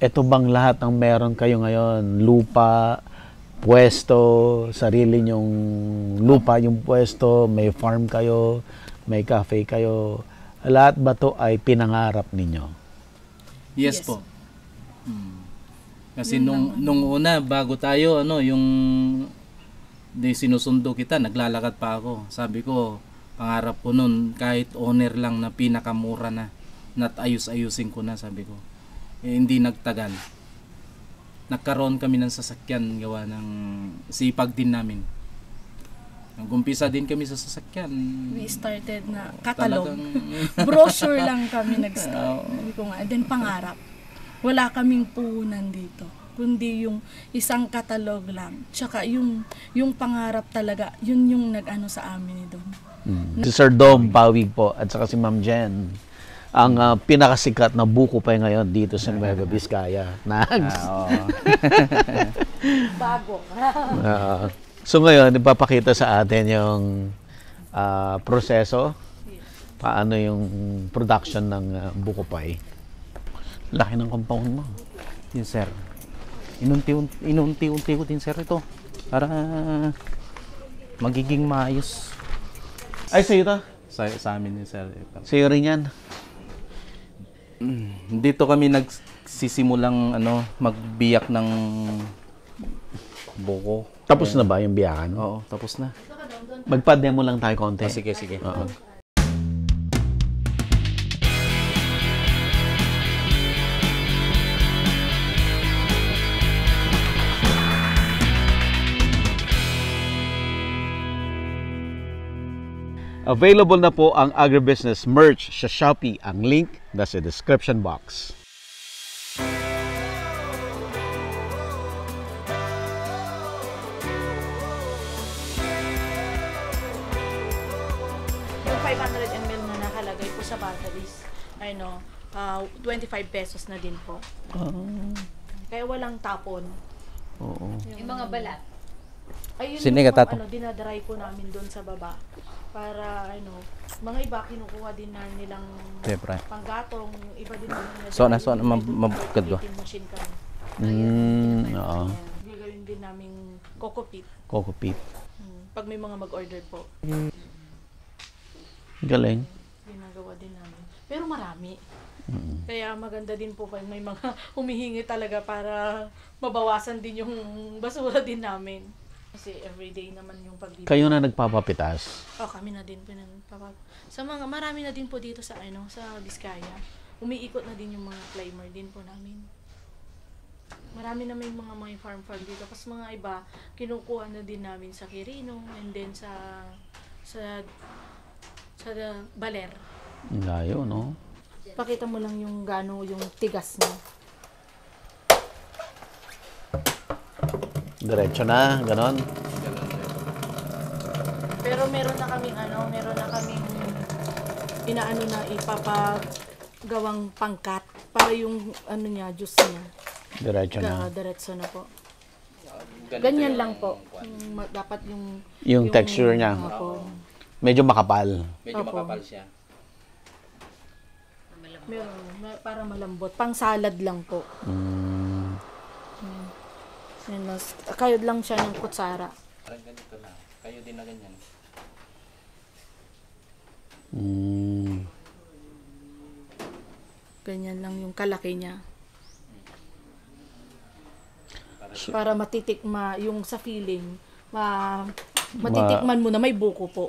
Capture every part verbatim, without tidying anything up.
Ito bang lahat ng meron kayo ngayon? Lupa, pwesto, sarili nyong lupa yung pwesto, may farm kayo, may cafe kayo. Lahat ba to ay pinangarap ninyo? Yes, Yes. po. Hmm. Kasi nung, nung una, bago tayo, ano, yung di sinusundo kita, naglalakad pa ako. Sabi ko, pangarap ko nun, kahit owner lang na pinakamura na, nat ayus-ayusin ko na, sabi ko. Eh, hindi nagtagal. Nagkaroon kami ng sasakyan gawa ng sipag din namin. Nag-umpisa din kami sa sasakyan. We started na catalog. Talagang- Brochure lang kami nag-start. Sabi ko nga, and then pangarap. Wala kaming puhunan dito. Kundi yung isang catalog lang. Tsaka yung, yung pangarap talaga, yun yung nag-ano sa amin doon. Mm. Si Sir Dom Pawig po at saka si Ma'am Jen. Ang uh, pinakasikat na buko pa ngayon dito sa Nueva Vizcaya. Nags. Ah, oo. Bago. Uh, so ngayon, ipapakita sa atin yung uh, proseso. Paano yung production ng uh, buko pie. Laki ng compound mo. Yun, sir. Inunti-unti inunti-unti ko din, sir, ito. Para magiging maayos. Ay, sa'yo to? Sa, sa amin yun, sir. Sa'yo rin yan? Dito kami nagsisimulang ano, magbiyak ng buko. Tapos na ba yung biyakan? Oo, tapos na. Magpa-demo lang tayo konti. Ah, sige, sige. Oo. Available na po ang agribusiness merch sa Shopee. Ang link nasa description box. Yung five hundred milliliters na nakalagay po sa batteries, ano, uh, twenty-five pesos na din po. Kaya walang tapon. Oo. Yung mga balat. Ayun Sino yung ka, Tato? ano, dinadry po namin doon sa baba. Para ano, mga iba kinukuha din na nilang Siyempre. panggatong, yung iba din naman So, na, so, na, mab- mabukad ba? machine kami. Mm, oo. Gagawin din namin coco pit. Coco Peat. Hmm. Pag may mga mag-order po, Galing. ginagawa din namin. Pero marami. Kaya maganda din po pag may mga humihingi talaga para mabawasan din yung basura din namin. Kasi everyday naman yung pagbibili. Kayo na nagpapapitas. Oh, kami na din po na nagpapag- Sa mga marami na din po dito sa ano, sa Vizcaya. Umiikot na din yung mga climber din po namin. Marami na may mga may farm farm dito kasi mga iba kinukuha na din namin sa Quirino and then sa sa sa Baler. Ang layo, no? Pakita mo lang yung gano yung tigas niya. Diretso na, ganon. Pero meron na kaming ano, meron na kaming inaano na ipapagawang pangkat para yung ano niya, juice niya. Diretso na. Ga, diretso na po. Ganyan lang po. Yung, ma- dapat yung Yung texture niya. Opo. Medyo makapal. Medyo Opo. makapal siya. Meron, may- para malambot. Pang salad lang po. Mm. Yan, mas- kayod lang siya ng kutsara. Parang ganito na. Kayo din na ganyan. Mm. Ganyan lang yung kalaki niya. Para matitikma yung sa feeling, ma matitikman mo na may buko po.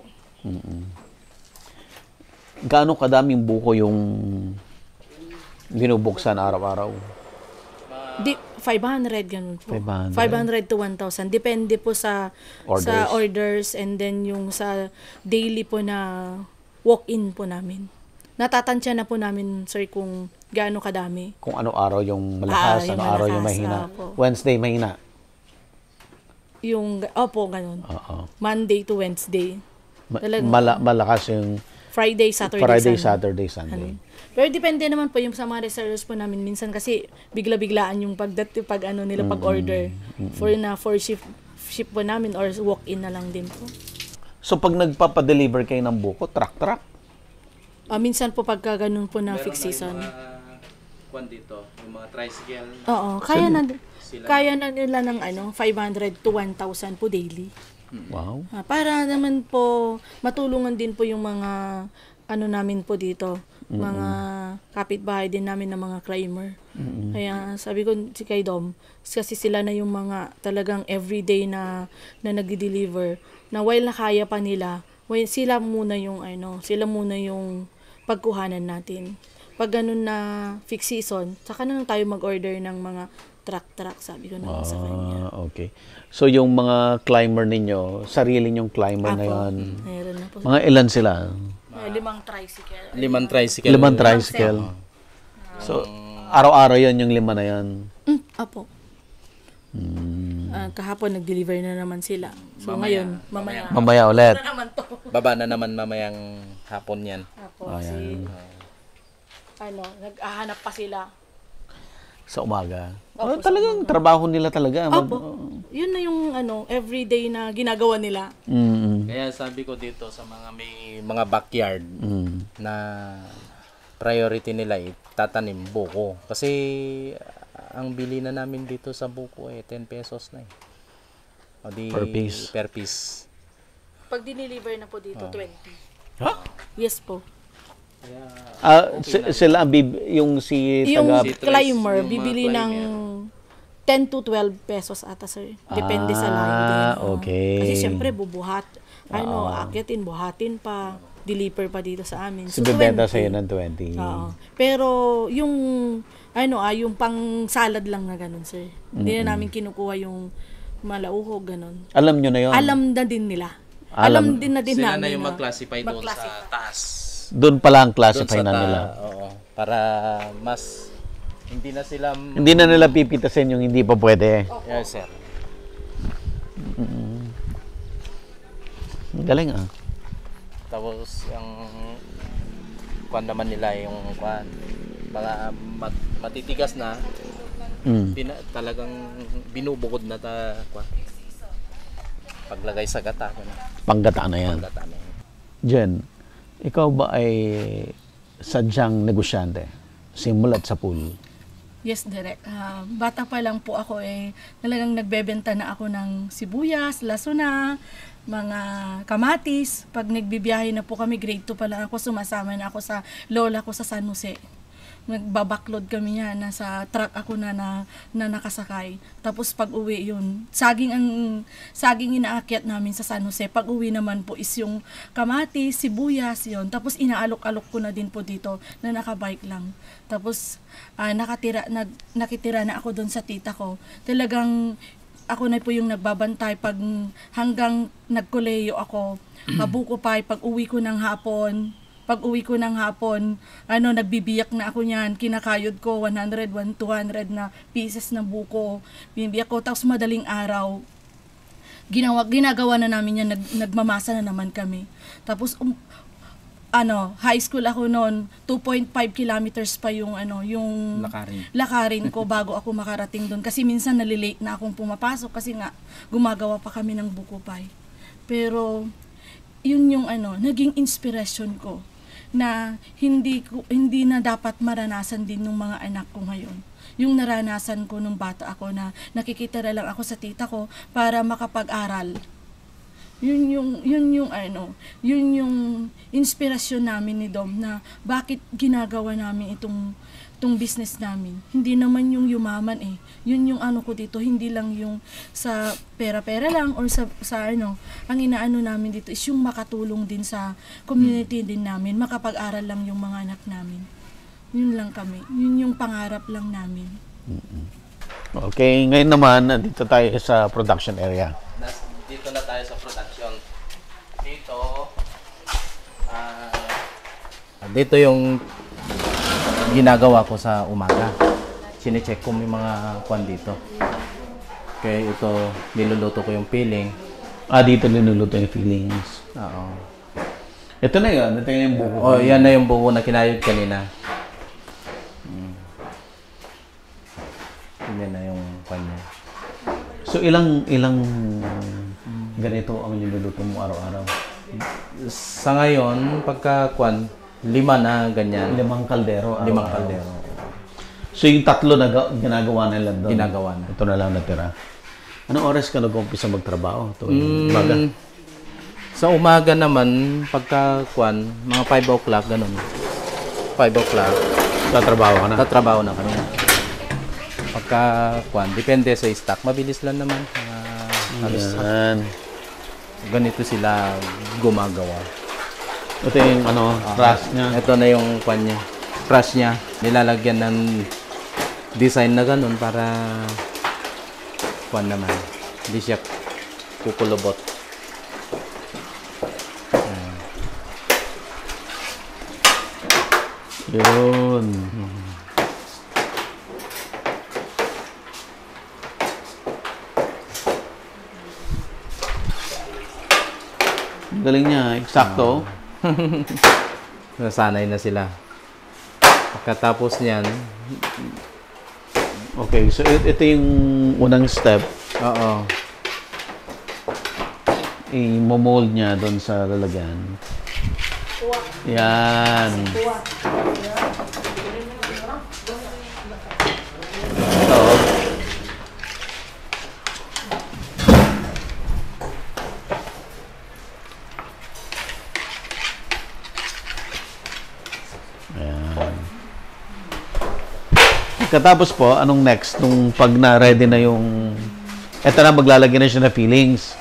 Gaano kadaming buko yung binubuksan araw-araw? Di, five hundred ganun po. five hundred. five hundred to one thousand. Depende po sa Orders. sa orders and then yung sa daily po na walk-in po namin. Natatansya na po namin, sir, kung gaano kadami. Kung ano araw yung malakas, Ah, yung ano araw yung malakas, mahina. opo. Wednesday, mahina. Yung, opo, ganun. Oo. Monday to Wednesday. Ma- Talagang- mala- malakas yung Friday, Saturday, Friday, Sunday. Saturday, Sunday. Ano. Pero depende naman po yung sa mga resellers po namin minsan kasi bigla-biglaan yung pagdat pag ano nila pag-order for na for ship ship po namin or walk-in na lang din po. So pag nagpapa-deliver kayo ng buko, truck-truck? Ah, minsan po pagka ganun po na fixed season. kwan dito, yung mga tricycle. Oo, kaya na, Sila. kaya na nila ng ano, five hundred to one thousand po daily. Wow. Ah, para naman po matulungan din po yung mga ano namin po dito, mga kapitbahay din namin ng mga climber. Kaya sabi ko si kay Dom, kasi sila na yung mga talagang everyday na na nagde-deliver, na while nakaya pa nila, while sila muna yung ano, sila muna yung pagkuhanan natin. Pag ganun na fixed season, saka na lang tayo mag-order ng mga truck-truck, sabi ko naman sa kanya. Ah, okay. So yung mga climber ninyo, sarili nyong climber Apo, ngayon. meron na po. Mga ilan sila? May limang tricycle. Limang tricycle. Limang tricycle. So araw-araw yon yung lima na yon. Mm, apo. Hmm. Ah, kahapon nag-deliver na naman sila. So Mamaya, ngayon, mamaya. Mamaya ulit. Na naman to. Baba na naman mamayang hapon yan. Apo, Ayan. si, ano, nag-ahanap pa sila. Sa umaga. Opo, Oh, talagang trabaho nila talaga. Mag- Opo. Yun na yung ano, everyday na ginagawa nila. Mm, Kaya sabi ko dito sa mga may mga backyard mm. na priority nila itatanim buko. Kasi ang bili na namin dito sa buko eh ten pesos na eh. O di, Per piece. Per piece. Pag dineliver na po dito, twenty. Ha? Yes po. Ah, si- sila ang bib- yung si Yung taga Si Trace, climber, yung mga bibili climber. ng ten to twelve pesos ata, sir. Depende sa line din. Ah, Oo. okay. Kasi syempre, bubuhat. Ano, akyatin, buhatin pa. Deliver pa dito sa amin. si bebenta twenty. sa'yo ng twenty. Oo. Pero yung ano ah, yung pang salad lang na ganun, sir. Hindi na namin kinukuha yung malauhog ganun. Alam nyo na yon. Alam na din nila. Alam- Alam, din na din Sila namin. na yung na mag-classify doon sa mag-classify. taas. Doon pala ang Doon classify sa na ta- nila. Oo. Para mas hindi na sila Hindi na nila pipitasin yung hindi pa pwede. Yes, sir. Galing ah. Tapos yung kwan naman nila yung kwan mga mat, matitigas na Mm. pina, talagang binubukod na ta kwan. Paglagay sa gata ko na. Panggata na yan. Gata na. Jen, ikaw ba ay sadyang negosyante? Simulat sa pool. Yes, direct. Ah, bata pa lang po ako eh, talagang nagbebenta na ako ng sibuyas, lasuna, mga kamatis. Pag nagbibiyahe na po kami, grade two pa lang ako, sumasama na ako sa lola ko sa San Jose. Nagbabaklod kami niya, nasa truck ako na, na, na nakasakay. Tapos pag uwi yun, saging ang saging inaakyat namin sa San Jose. Pag uwi naman po is yung kamatis, sibuyas, yun. Tapos inaalok-alok ko na din po dito na nakabike lang. Tapos ah, nakatira, nag, nakitira na ako doon sa tita ko. Talagang ako na po yung nagbabantay pag hanggang nagkoleyo ako. Kabuko pa, pag uwi ko ng hapon, pag uwi ko ng hapon, ano, nagbibiyak na ako niyan, kinakayod ko one hundred, two hundred na pieces na buko. Binibiyak ko, tapos madaling araw, ginawa, ginagawa na namin yan, nag, nagmamasa na naman kami. Tapos, um, ano, high school ako noon, two point five kilometers pa yung, ano, yung Lakarin. lakarin ko bago ako makarating doon. Kasi minsan nalilate na akong pumapasok kasi nga, gumagawa pa kami ng buko pie. Pero, yun yung ano, naging inspiration ko na hindi ko hindi na dapat maranasan din ng mga anak ko ngayon. Yung naranasan ko nung bata ako na nakikita na lang ako sa tita ko para makapag-aral. Yun yung yun yung ano, yun yung inspirasyon namin ni Dom na bakit ginagawa namin itong itong business namin. Hindi naman yung yumaman eh. Yun yung ano ko dito, hindi lang yung sa pera-pera lang or sa sa ano, ang inaano namin dito is yung makatulong din sa community din namin, makapag-aral lang yung mga anak namin. Yun lang kami. Yun yung pangarap lang namin. Okay, ngayon naman, nandito tayo sa production area. Nas, dito na tayo sa production. Dito ah dito yung ginagawa ko sa umaga. Sine-check ko may mga kwan dito. Kaya ito, niluluto ko yung peeling. Ah, dito linuluto yung feelings. Oo. Ito na yun, ito yung buko. Oh, yan na yung buko na kinayod kanina. Mm. Yan na yung kwan niya. So ilang ilang ganito ang niluluto mo araw-araw? Sa ngayon, pagka kwan, lima na ganyan. Limang kaldero. Limang araw-araw. kaldero. So yung tatlo na ga- ginagawa nila doon? Ginagawa na. Ito na lang natira. Anong oras ka nag-umpisa magtrabaho? Ito, Mm, umaga? Sa umaga naman, pagka kwan, mga five o'clock, ganun. five o'clock, Tatrabaho ka na? tatrabaho na kami. Pagka kwan, depende sa stock. Mabilis lang naman. Uh, halos Yan. ganito sila gumagawa. Ito yung ano, crush niya. Ito na yung kwan niya. Crush niya. Nilalagyan ng design na ganun para kwan naman. Hindi siya kukulubot. Yun. Ang galing niya, eksakto. Nasanay na sila. Pagkatapos niyan, Okay, so it- ito yung unang step. oo. I-mold niya doon sa lalagyan. Yan. Ito. Ayan. Katapos po, anong next? Nung pag na-ready na yung... Eto na, maglalagay na siya na fillings.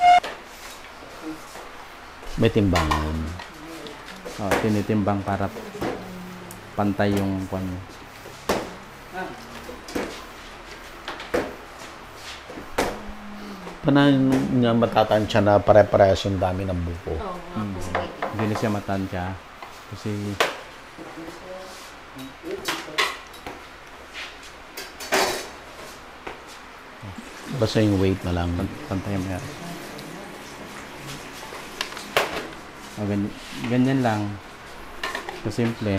May timbangan. Oh, tinitimbang para pantay yung kwan niya. Paano niya matatansya na pare-parehas yung dami ng buko? Oo, Hmm. Hindi na siya matansya. Kasi Basta yung weight na lang. pantay mo yan. Oh, ganyan, ganyan lang. Kasimple.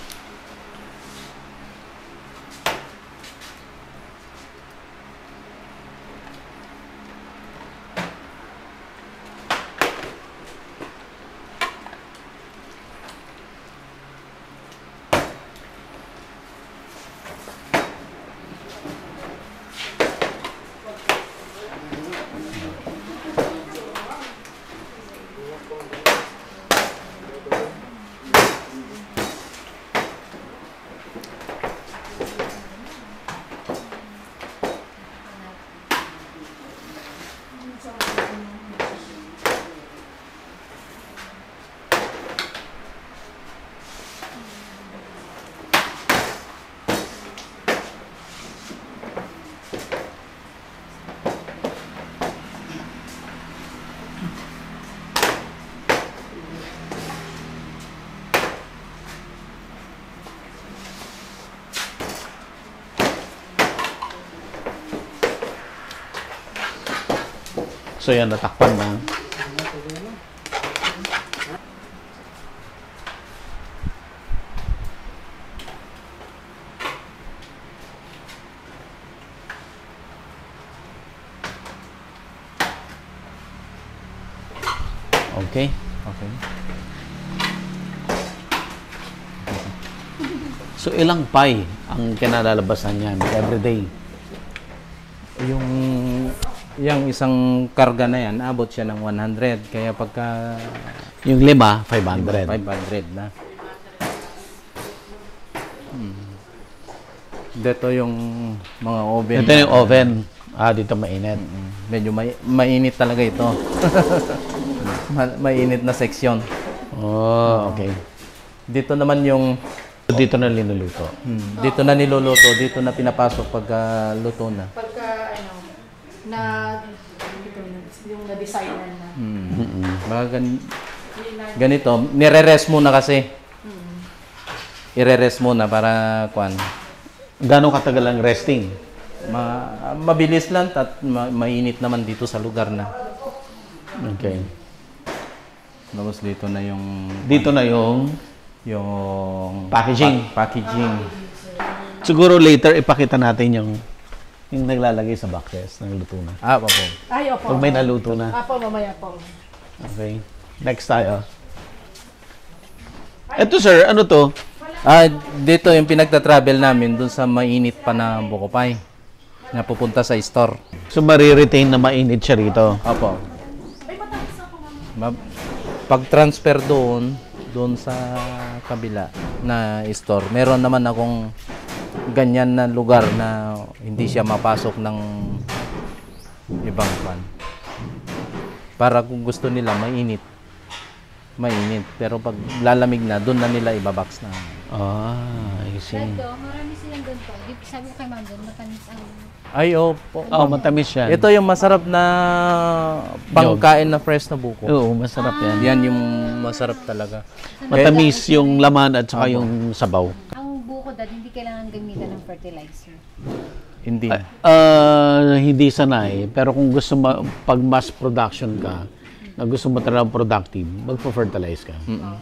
So yan, natakpan na. Okay. Okay. So ilang pie ang kinalalabasan niyan everyday? Yung yung isang karga na yan, abot siya ng one hundred. Kaya pagka Yung lima, five hundred. five hundred na. Hmm. Dito yung mga oven. Ito yung oven. Ah, dito mainit. Mm, Medyo may, mainit talaga ito. Ma- mainit na section. Oh, okay. Dito naman yung Dito na linuluto. hmm, dito na niluluto, dito na pinapasok pagka luto na. Pagka, ano, na, ito, yung na-designer na. Hmm. Mga gan- ganito, nire-rest muna kasi. Ire-rest muna para kwan. Gano'ng katagal ang resting? Ma- mabilis lang at ma- mainit naman dito sa lugar na. Okay. Tapos dito na yung Dito na yung yung Packaging. pa- packaging. siguro later ipakita natin yung yung naglalagay sa boxes ng luto na. Ah, opo. Ay, opo. Pag may naluto na. Apo, mamaya po. Okay. Next tayo. Ito sir, ano to? Wala Ah, dito yung pinagta-travel namin dun sa mainit pa na Bukopay na pupunta sa store. So, mariretain na mainit siya rito. Opo. Ma- pag-transfer doon, doon sa kabila na store, meron naman akong ganyan na lugar na hindi siya mapasok ng ibang pan. Para kung gusto nila mainit, mainit. Pero pag lalamig na, doon na nila ibabox na. Ah, I see. Ito, marami silang ganito. Di- Sabi ko kay Ma'am doon, matamis ang... Ay, opo. Oh, matamis yan. Ito yung masarap na pangkain na fresh na buko. Oo, masarap yan. Yan yung masarap talaga. Matamis yung laman at saka yung sabaw. Ang buko dad, hindi kailangan gamitan ng fertilizer. Hindi. Ah, hindi sanay, pero kung gusto mo, pag mass production ka, na gusto mo talagang productive, magpo-fertilize ka. Mm-mm.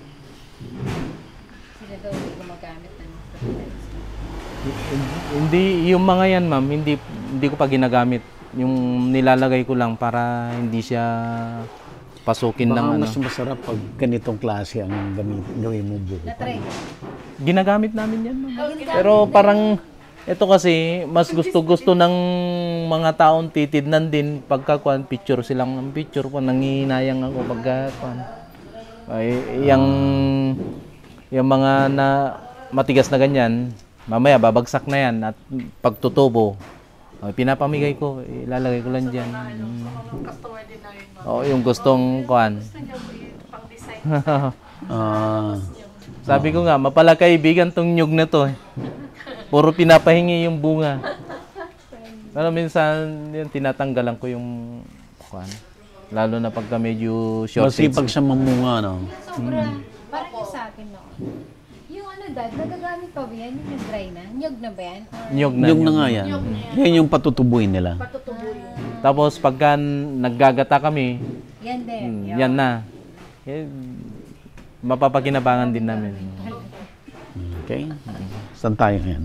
Sila daw hindi gumagamit ng fertilizer. Hindi, yung mga yan, ma'am, hindi hindi ko pa ginagamit. Yung nilalagay ko lang para hindi siya pasukin ng Baka ano. mas masarap pag ganitong klase ang gamit, gawin mo buko. Na-try. Ginagamit namin yan, ma'am. Ah, ginagamit Pero parang ito kasi mas gusto-gusto ng mga taong titidnan din pagka kuan picture silang ng picture ko nangihinayang ako pagka kuan. Ay yung yung mga na matigas na ganyan, mamaya babagsak na yan at pagtutubo. Ay, pinapamigay ko, ilalagay ko lang diyan. Customer din namin. Oo, yung gustong kuan. Pang-design. Ah, Sabi ko nga, mapala kaibigan tong nyug na to. Eh. Puro pinapahingi yung bunga. Pero minsan, yun, tinatanggalan ko yung kuan. Lalo na pagka medyo shortage. masipag siya mamunga, no? Sobrang, parang yung sa akin noon. Yung ano dad, nagagamit pa ba yan? Yung nag-dry na? Nyog na ba yan? Or Nyug na. Yung na nyug. nga yan. Yan yung patutubuin nila. Patutubuin. Tapos pagka naggagata kami, yan din. hmm, yan na. Eh, mapapakinabangan din namin. Okay? Saan tayo ngayon?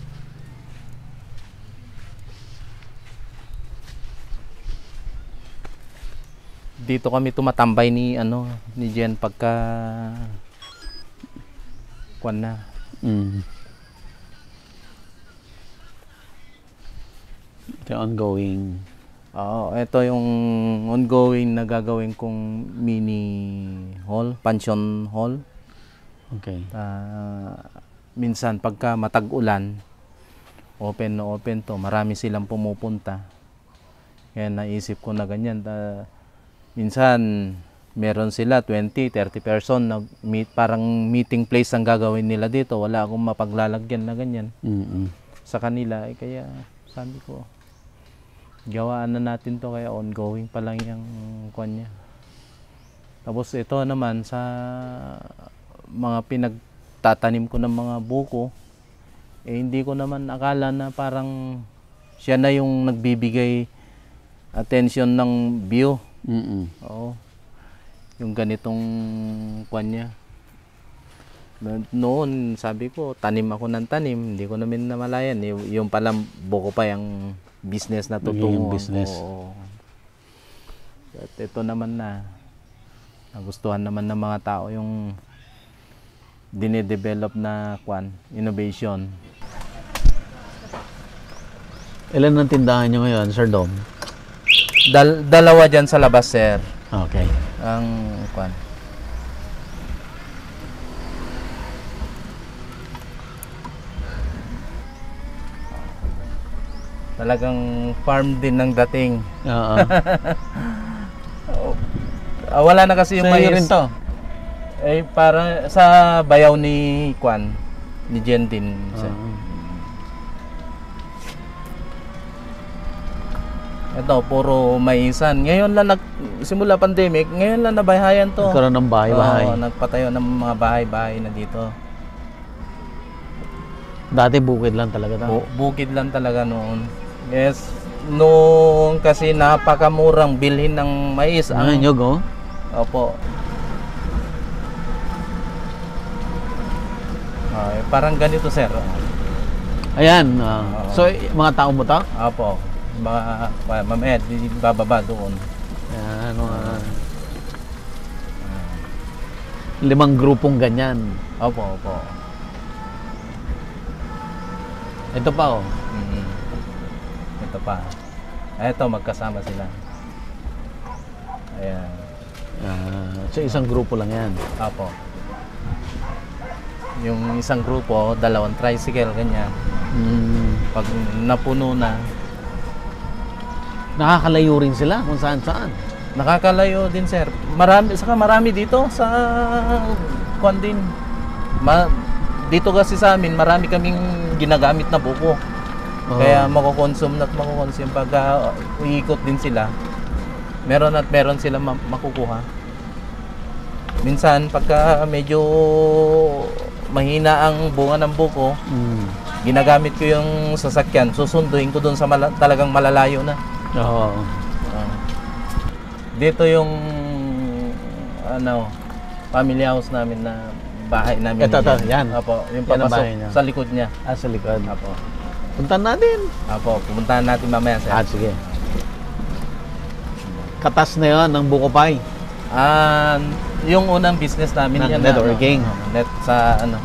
Dito kami tumatambay ni ano ni Jen pagka kuan na. Mm. Ito yung ongoing. Oo, ito yung ongoing na gagawin kong mini hall, pension hall. Okay. Ah, minsan pagka matag-ulan, open na open to, marami silang pumupunta. Kaya naisip ko na ganyan. Ta, minsan meron sila twenty, thirty person na meet, parang meeting place ang gagawin nila dito. Wala akong mapaglalagyan na ganyan Mm-mm. sa kanila. Eh, kaya sabi ko, gawaan na natin to kaya ongoing pa lang yung kwan niya. Tapos ito naman sa mga pinagtatanim ko ng mga buko, eh hindi ko naman akala na parang siya na yung nagbibigay attention ng view. Mm-mm. Oo. Yung ganitong kwan niya. No- Noon, sabi ko, tanim ako ng tanim. Hindi ko namin namalayan. Y- yung palang buko pa yung business na Naging tutungo. business. Oo. At ito naman na, nagustuhan naman ng mga tao yung dine-develop na kwan, innovation. Ilan ang tindahan nyo ngayon, Sir Dom? Dal- dalawa dyan sa labas, sir. Okay. Ang kwan. Talagang farm din ng dating. Oo. Ah, wala na kasi yung Sa'yo mais. rin to. Eh, para sa bayaw ni Kwan, ni Jen din. siya. Oo. Ito, puro maisan. Ngayon lang, nag, simula pandemic, ngayon lang nabahayan to. Nagkaroon ng bahay-bahay. Oo, nagpatayo ng mga bahay-bahay na dito. Dati bukid lang talaga to. Bu- bukid lang talaga noon. Yes, noon kasi napakamurang bilhin ng mais. Ah, Ang, nyog, oh. opo. Ay, parang ganito, sir. Ayan. ah. Oo. So, y- mga tao mo to? Opo. Mga, Ma'am Ed, bababa doon. Ayan, mga... Limang grupong ganyan. Opo, opo. Ito pa oh. Mhm. Ito pa. Ito, magkasama sila. Ayan. Ah, so isang grupo lang yan. Apo. Yung isang grupo, dalawang tricycle, ganyan. Mm. Pag napuno na, Nakakalayo rin sila kung saan saan. nakakalayo din, sir. Marami, saka marami dito sa kwan din. Ma, dito kasi sa amin, marami kaming ginagamit na buko. Oo. Kaya makukonsume at makukonsume pag uh, uikot din sila. Meron at meron sila ma- makukuha. Minsan pagka medyo mahina ang bunga ng buko, Mm. ginagamit ko yung sasakyan, susunduin ko doon sa mala- talagang malalayo na. Oo. Ah. Dito yung ano, family house namin na bahay namin. Ito, ito, yan. Apo, yung Yan ang papasok bahay niya. sa likod niya. Ah, sa likod. Apo. Puntan natin. Apo, pumuntahan natin mamaya, sir. Ah, sige. Katas na yon ng Buko Pie. Ah, yung unang business namin Ng yan. networking. Ano, net sa ano.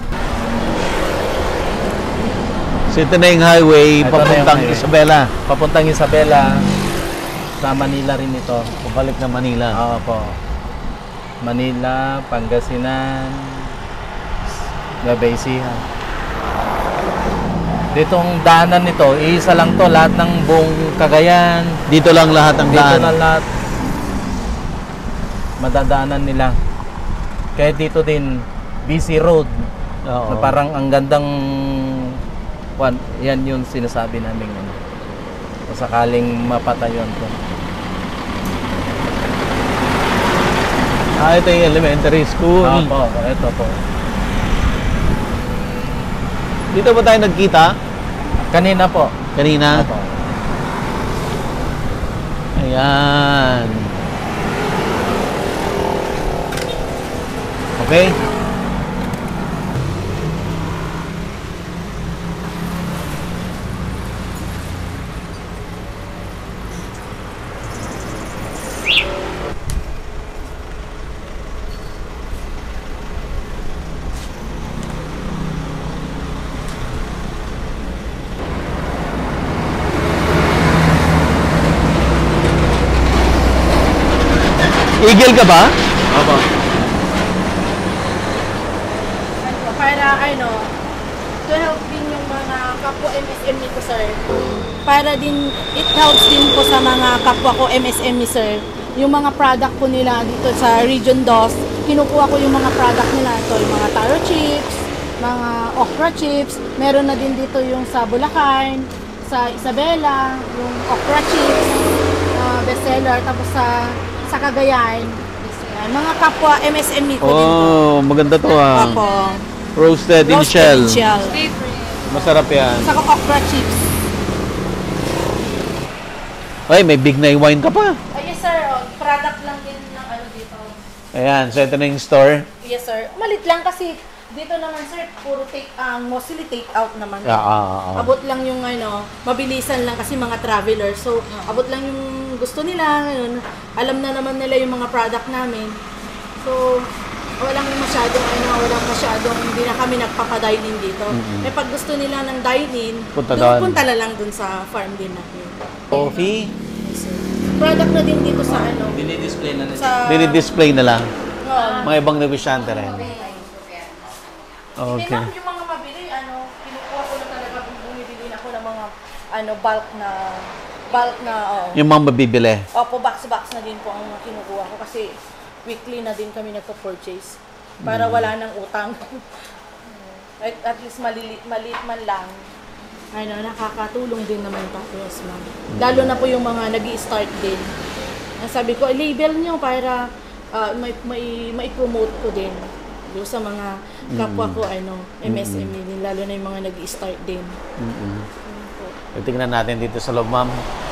City na yung highway, Ito na papuntang yung highway. Isabela. Papuntang Isabela, sa Manila rin ito. Pabalik na Manila. Oo po. Manila, Pangasinan, Nueva Ecija. Ditong daanan nito, isa lang to, lahat ng buong Cagayan. Dito lang lahat ng Dito daan. na lahat madadaanan nila. Kaya dito din, busy road. Oo. Na parang ang gandang kwan, yan yung sinasabi namin ano. Kung sakaling mapatayon ko. Ah, ito yung elementary school. Opo, ito po. Dito ba tayo nagkita? Kanina po. Kanina? Opo. Ayan. Okay. Eagle ka ba? Opo. Ano, para ano, to help din yung mga kapwa M S M E ko, sir. Para din, it helps din po sa mga kapwa ko M S M E, sir. Yung mga product ko nila dito sa Region dos, kinukuha ko yung mga product nila. Ito, yung mga taro chips, mga okra chips. Meron na din dito yung sa Bulacan, sa Isabela, yung okra chips, uh, bestseller. Tapos sa sa Cagayan, yan, mga kapwa M S M E ko din to. Oh, maganda to ah. Opo. Roasted in Roasted shell. in shell. Masarap yan. Saka okra chips. Ay, may big na wine ka pa. Ay, yes sir. Oh, product lang din ng ano dito. Ayan, so ito na yung store. Yes sir. Malit lang kasi dito naman sir, puro take, ang mostly take out naman. Ah, ah, ah, ah. Abot lang yung ano, mabilisan lang kasi mga traveler. So, abot lang yung gusto nila. Ngayon, alam na naman nila yung mga product namin. So, walang masyadong ano, walang masyadong hindi na kami nagpapa-dine-in dito. Eh pag gusto nila ng dine-in, Punta dun- doon. punta na lang dun sa farm din natin. Coffee. Yes, sir. Product na din dito sa ano, Dini-display na nila. sa Dini-display na lang. Oo. Mga ibang negosyante rin. Hindi Okay. ma'am, yung mga mabili, ano, kinukuha ko na talaga kung bumibili na ako ng mga ano, bulk na, bulk na, oh. Yung mga mabibili. Opo, box-box na din po ang mga kinukuha ko kasi weekly na din kami nagpo-purchase para wala nang utang. at, at least malilit, maliit man lang. Ano, nakakatulong din naman pa. Yes, ma'am. Lalo na po yung mga nag-i-start din. Ang sabi ko, label nyo para ah, may, may, mai-promote ko din yung sa mga kapwa ko, ano, M S M E din, lalo na yung mga nag-i-start din. Mm-mm. Yun po. Tingnan natin dito sa loob, ma'am.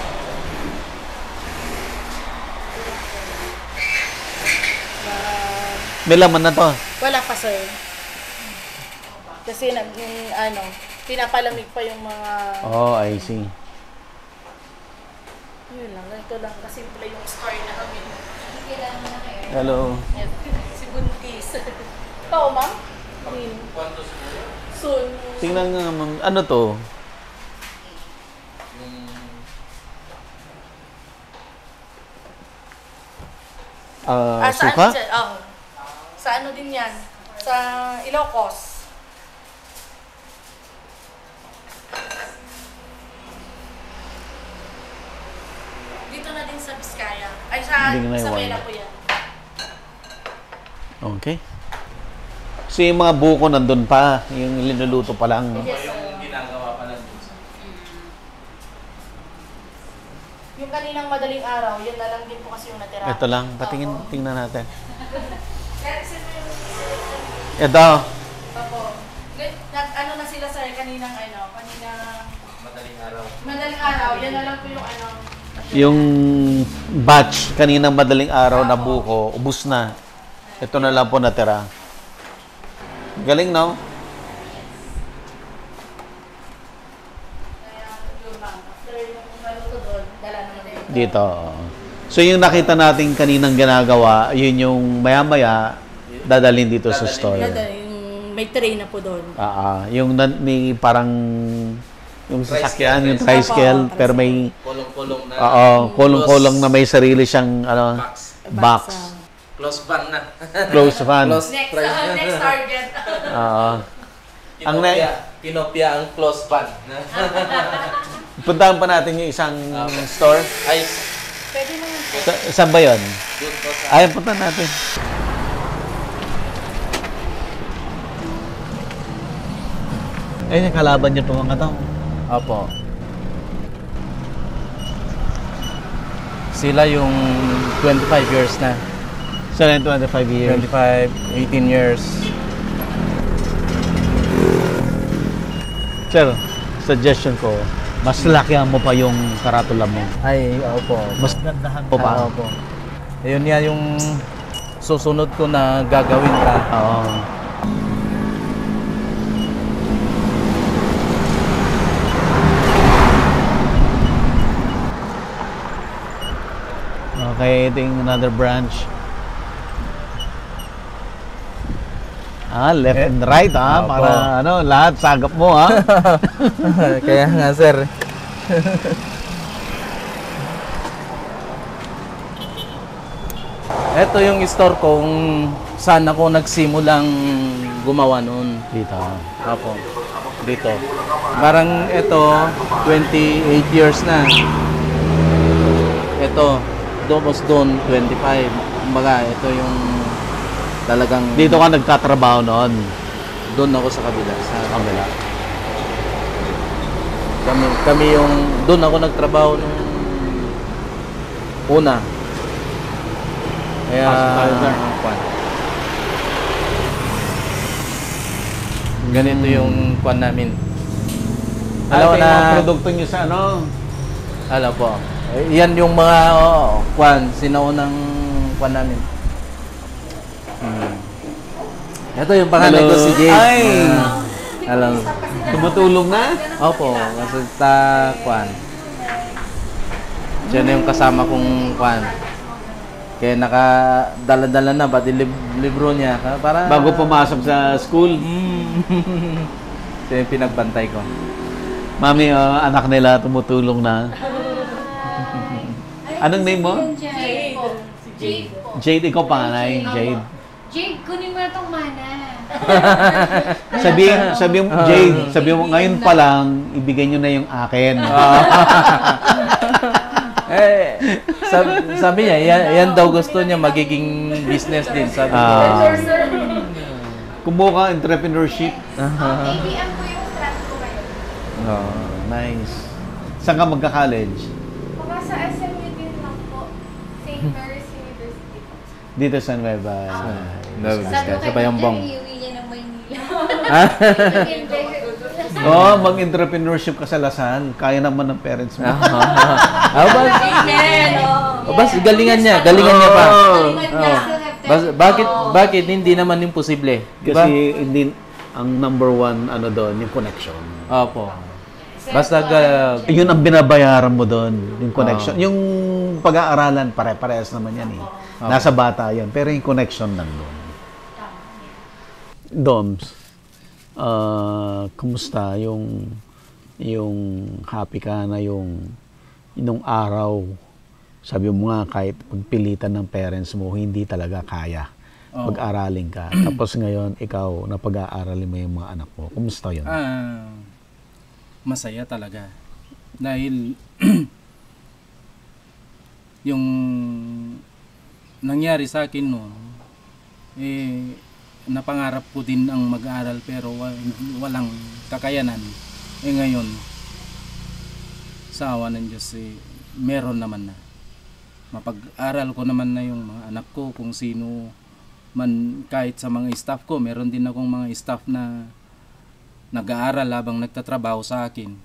May laman na to. Wala pa, sir. Kasi nag, yung, ano, pinapalamig pa yung mga, Oh, I see. yun lang, ito lang, kasimple yung store na kami. Hello. Si Buntis. Ito, ma'am? Green. Soon. Tingnan nga, ma'am. Ano to? Ah, Ah, sa suka? ano dyan? Oh. Sa ano din yan? Sa Ilocos. Dito na din sa Vizcaya. Ay, sa Hindi na Isabela iwan. po yan. Okay. So yung mga buko nandun pa, yung linuluto pa lang. Yes, sir. Yung ginagawa pa lang dun sa... Yung kaninang madaling araw, yun na lang din po kasi yung natira. Ito lang, patingin, Opo. tingnan natin. Kaya kasi may- Ito, Opo. Nag- nag- ano na sila sa kaninang ano, kaninang Madaling araw. madaling araw, yan na lang po yung ano. yung batch kaninang madaling araw na buko, ubus na. Ito na lang po natira. Galing, no? Kaya yun lang. After yung maluto doon, dala naman na yun. Dito. So yung nakita natin kaninang ginagawa, yun yung maya-maya dadalhin dito sa store. Dada, yung may tray na po doon. Ah, ah. yung nan- may parang yung sasakyan, yung Tricycle. tricycle, pero may Kulong-kulong na. oo, kulong-kulong na may sarili siyang ano, Box. box. Close van na. Close fan. Close Next, price. uh, next target. Oo. Ang Kinopia, kinopia ang close van. Puntahan pa natin yung isang store. Ay, Pwede naman po. Sa, saan ba yun? doon po sa... Ay, puntahan natin. Ay, kalaban niyo itong mga to. Opo. Sila yung twenty-five years na. Sila yung twenty-five years. twenty-five, eighteen years. Sir, suggestion ko, mas lakihan mo pa yung karatula mo. Ay, opo. Mas gandahan mo pa. Ah, opo. Ayun nga yung susunod ko na gagawin ka. Oo. Okay, ito yung another branch. Ah, left and right ah, Opo. para ano, lahat sagap mo ah. Kaya nga, sir. Ito yung store kung saan ako nagsimulang gumawa noon. Dito. Apo. Dito. Parang ito, twenty-eight years na. Ito, domos doon, twenty-five. Kumbaga, ito yung talagang... Dito ka nagtatrabaho noon. Doon ako sa kabila. Sa Kabila. Kami, kami yung... Doon ako nagtrabaho nung una. Kaya... Pasok tayo, sir. kwan. Ganito yung kwan namin. Alam Alam na na... produkto niyo sa ano? Alam po. Eh, yan yung mga oh, kwan, sinaunang kwan namin. Hmm. Ito yung pangalan Hello. ko si Jade. Ay! Ah, alam. Tumutulong na? Opo, kasi ta kwan. Siya na yung kasama kong kwan. Kaya nakadala-dala na pati lib- libro niya. Para Bago pumasok sa school. Mm. Siya yung pinagbantay ko. Mami, uh, anak nila tumutulong na. Anong name mo? Jade po. Jade po. Jade, ikaw panganay. Jade. Jade, kunin mo na itong mana. Sabihin, sabi mo, Jade, sabi mo, ngayon pa lang, ibigay nyo na yung akin. Eh, sabi, sabi niya, yan, yan daw gusto niya magiging business din. Sabi ko. Ah. Kumuha entrepreneurship. A B M po yung strat ko ngayon. Oh. Nice. Saan ka magka-college? Baka sa S M U din lang po. Saint Mary's University po. Dito sa Nueva. Sabi Sabi ko sa kay Bayambang. Jay, iuwi niya ng Maynila. Oh, mag-entrepreneurship ka sa Lasal. Kaya naman ng parents mo. Ah, bas, Amen! oh, bas, galingan niya, galingan niya pa. Oh. Oh. Bas, bakit bakit hindi naman imposible? Diba? Kasi hindi ang number one ano doon, yung connection. Opo. Basta ga, Yun ang binabayaran mo doon, yung connection. Yung pag-aaralan, pare-parehas naman yan eh. Nasa bata yan, pero yung connection nandun. Doms. ah, kumusta yung yung happy ka na yung nung araw, sabi mo nga kahit pagpilitan ng parents mo, hindi talaga kaya. Oo. Pag-aralin ka. Tapos ngayon, ikaw, napag-aaralin mo yung mga anak mo. Kumusta yun? Ah, masaya talaga. Dahil yung nangyari sa akin noon, eh, napangarap ko din ang mag-aaral pero wa- walang kakayanan. Eh ngayon, sa awa ng Diyos, eh, meron naman na. Mapag-aral ko naman na yung mga anak ko, kung sino man, kahit sa mga staff ko, meron din akong mga staff na nag-aaral habang nagtatrabaho sa akin.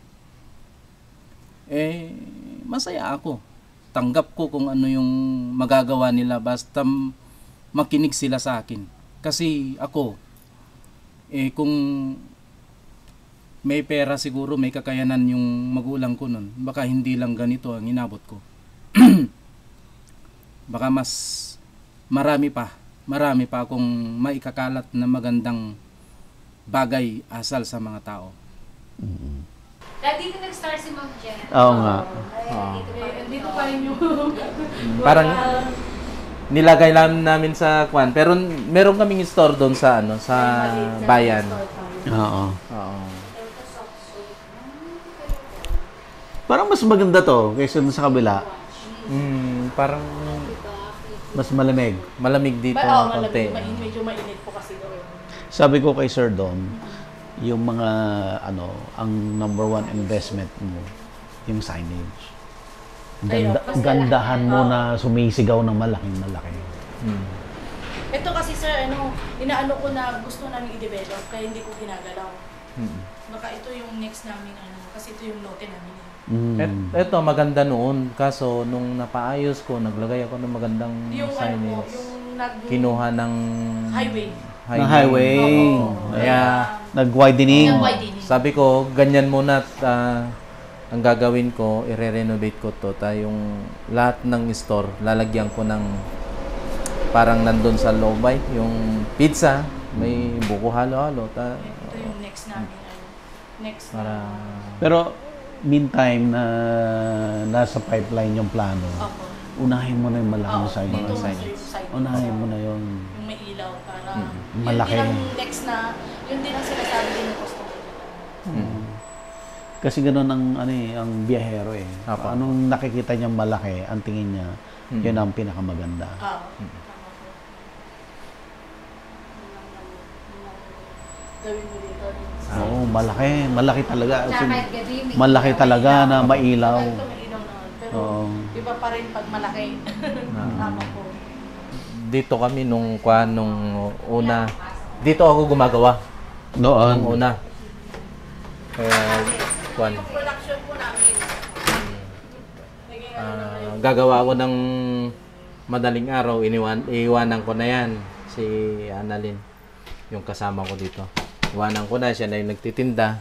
Eh, masaya ako. Tanggap ko kung ano yung magagawa nila basta m- makinig sila sa akin. Kasi ako, eh kung may pera siguro, may kakayanan yung magulang ko nun, baka hindi lang ganito ang inabot ko. Baka mas marami pa, marami pa akong maikakalat na magandang bagay asal sa mga tao. Dati dito nag-start si Ma'am Jen. Oo nga. Ay, dito pa Eh, dito pa rin yung... Parang nilagay lang namin sa kwan, pero meron kaming store doon sa ano, sa bayan. Oo. Oo. Parang mas maganda to kaysa dun sa kabila. Mm, parang Mas malamig. malamig dito Ba, oh, ng konti. malamig, mainit, medyo mainit po kasi doon. Sabi ko kay Sir Dom, yung mga ano, ang number one investment mo, yung signage. Ganda, Ayun, kasi- gandahan mo Oo. na sumisigaw ng malaking malaki. Mm. Ito kasi sir, ano, inaano ko na gusto namin i-develop kaya hindi ko ginagalaw. Mm. Baka ito yung next namin ano, kasi ito yung lote namin. Eh. Mm. Et, eto maganda noon, kaso nung napaayos ko, naglagay ako ng magandang Yung ano po, signage. yung nag... Kinuha ng Highway. Ng highway. Oo. Kaya Nag-widening. Nag-widening. sabi ko, ganyan muna at ah, ang gagawin ko, i-renovate ko to. Tayong lahat ng store, lalagyan ko ng parang nandun sa loob ay, yung pizza, may buko halo-halo. Ta, Ito yung next namin ano. Next para, na... Pero meantime na nasa pipeline yung plano, Opo. unahin mo na yung malaking Oo, signage. dito mga nga signage. sir, yung side. Unahin mo na yun. Yung may ilaw para... Mm. Yun Malaki. din ang next na, yun din ang sinasabi din ng customer. mm, Kasi ganoon ang ano eh, ang biyahero eh. Apo. Anong nakikita niya malaki, ang tingin niya, Mm. yun ang pinakamaganda. Ah. Mm. Gawin mo dito. Oo, malaki, malaki talaga. As Tsaka in, kahit gabi, may malaki ilaw, talaga ilaw. na mailaw. Ito may ilaw na. Pero Oo. iba pa rin pag malaki. Tama po. dito kami nung kwan, nung una. Dito ako gumagawa. Nung Noon. una. Kaya, kwan. Yung production po namin. Naging ano na Ah, yun. gagawa ako ng madaling araw, iniwan, iiwanan ko na yan si Annalyn, yung kasama ko dito. Iwanan ko na, siya na yung nagtitinda.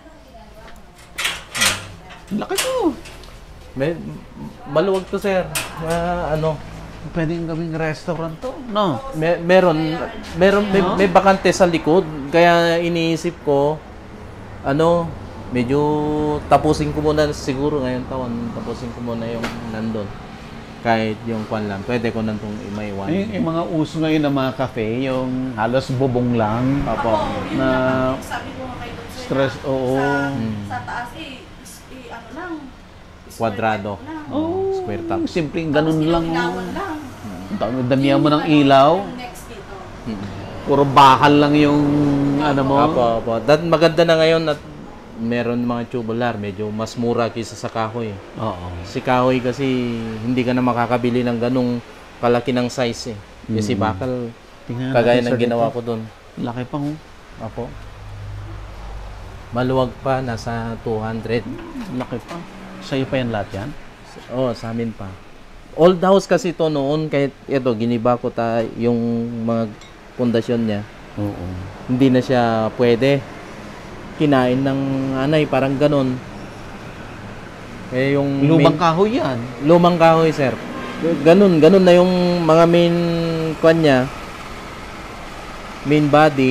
Laki to. May, maluwag to sir. Ah, ano, Pwedeng gawing restaurant to. No. may, meron, meron, may, may bakante sa likod. Kaya iniisip ko, ano, medyo tapusin ko muna siguro ngayong taon. Tapusin ko muna yung nandun. Kahit yung kwan lang, pwede ko nandun maiwan. Yung, yung mga uso ngayon ng mga cafe, yung halos bubong lang. Apo. Ako, yun Na nga, sabi ko nga kay Dr. stress, na oo. Sa, Mm. sa taas eh, is, eh, ano lang. square Kwadrado. type lang. Oh, Square top. simpleng Tapos ganun lang. ilaw-ilawan lang. Ang dami- damihan mo ng Yung ilaw. ano, yung next dito. Mm. Puro bakal lang yung ano mo. Apo, apo. Dat maganda na ngayon at meron mga tubular, medyo mas mura kaysa sa kahoy. Oo. Si kahoy kasi hindi ka na makakabili ng ganong kalaki ng size eh. Kasi Mm. bakal Tingnan kagaya natin, ng sir, ginawa dito. ko doon. Laki pa oh. Apo. Maluwag pa, nasa two hundred. Laki pa. Sa'yo pa yan lahat yan? Oh, sa amin pa. Old house kasi to noon, kahit ito, giniba ko ta yung mga pundasyon niya. Oo. Hindi na siya pwede. Kinain ng anay, parang ganon. Eh, yung Lumang main- kahoy yan. lumang kahoy, sir. Ganun, ganun na yung mga main kwan niya. Main body.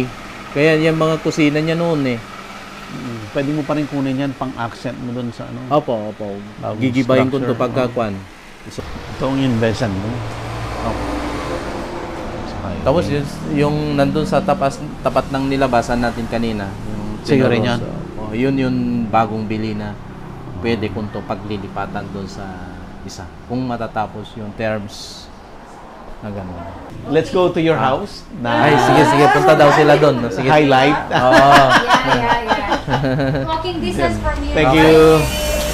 Kaya yung mga kusina niya noon eh. Mm, Pwede mo pa rin kunin yan pang accent mo doon sa ano. Opo, opo. Bagong Gigibayin ko to structure. pagkakuan. Ito ang investment mo. Opo. Saka Tapos yung, yung nandun sa tapas, tapat ng nilabasan natin kanina. Yung Siguro rin yan. Oh, yun yung bagong bili na pwede kong to paglilipatan doon sa isa. Kung matatapos yung terms na gano'n. Let's go to your house. Na Ay, sige, sige. Punta daw sila doon. Sige. highlight. Oo. Yeah, yeah, yeah. Walking distance from here. Thank you.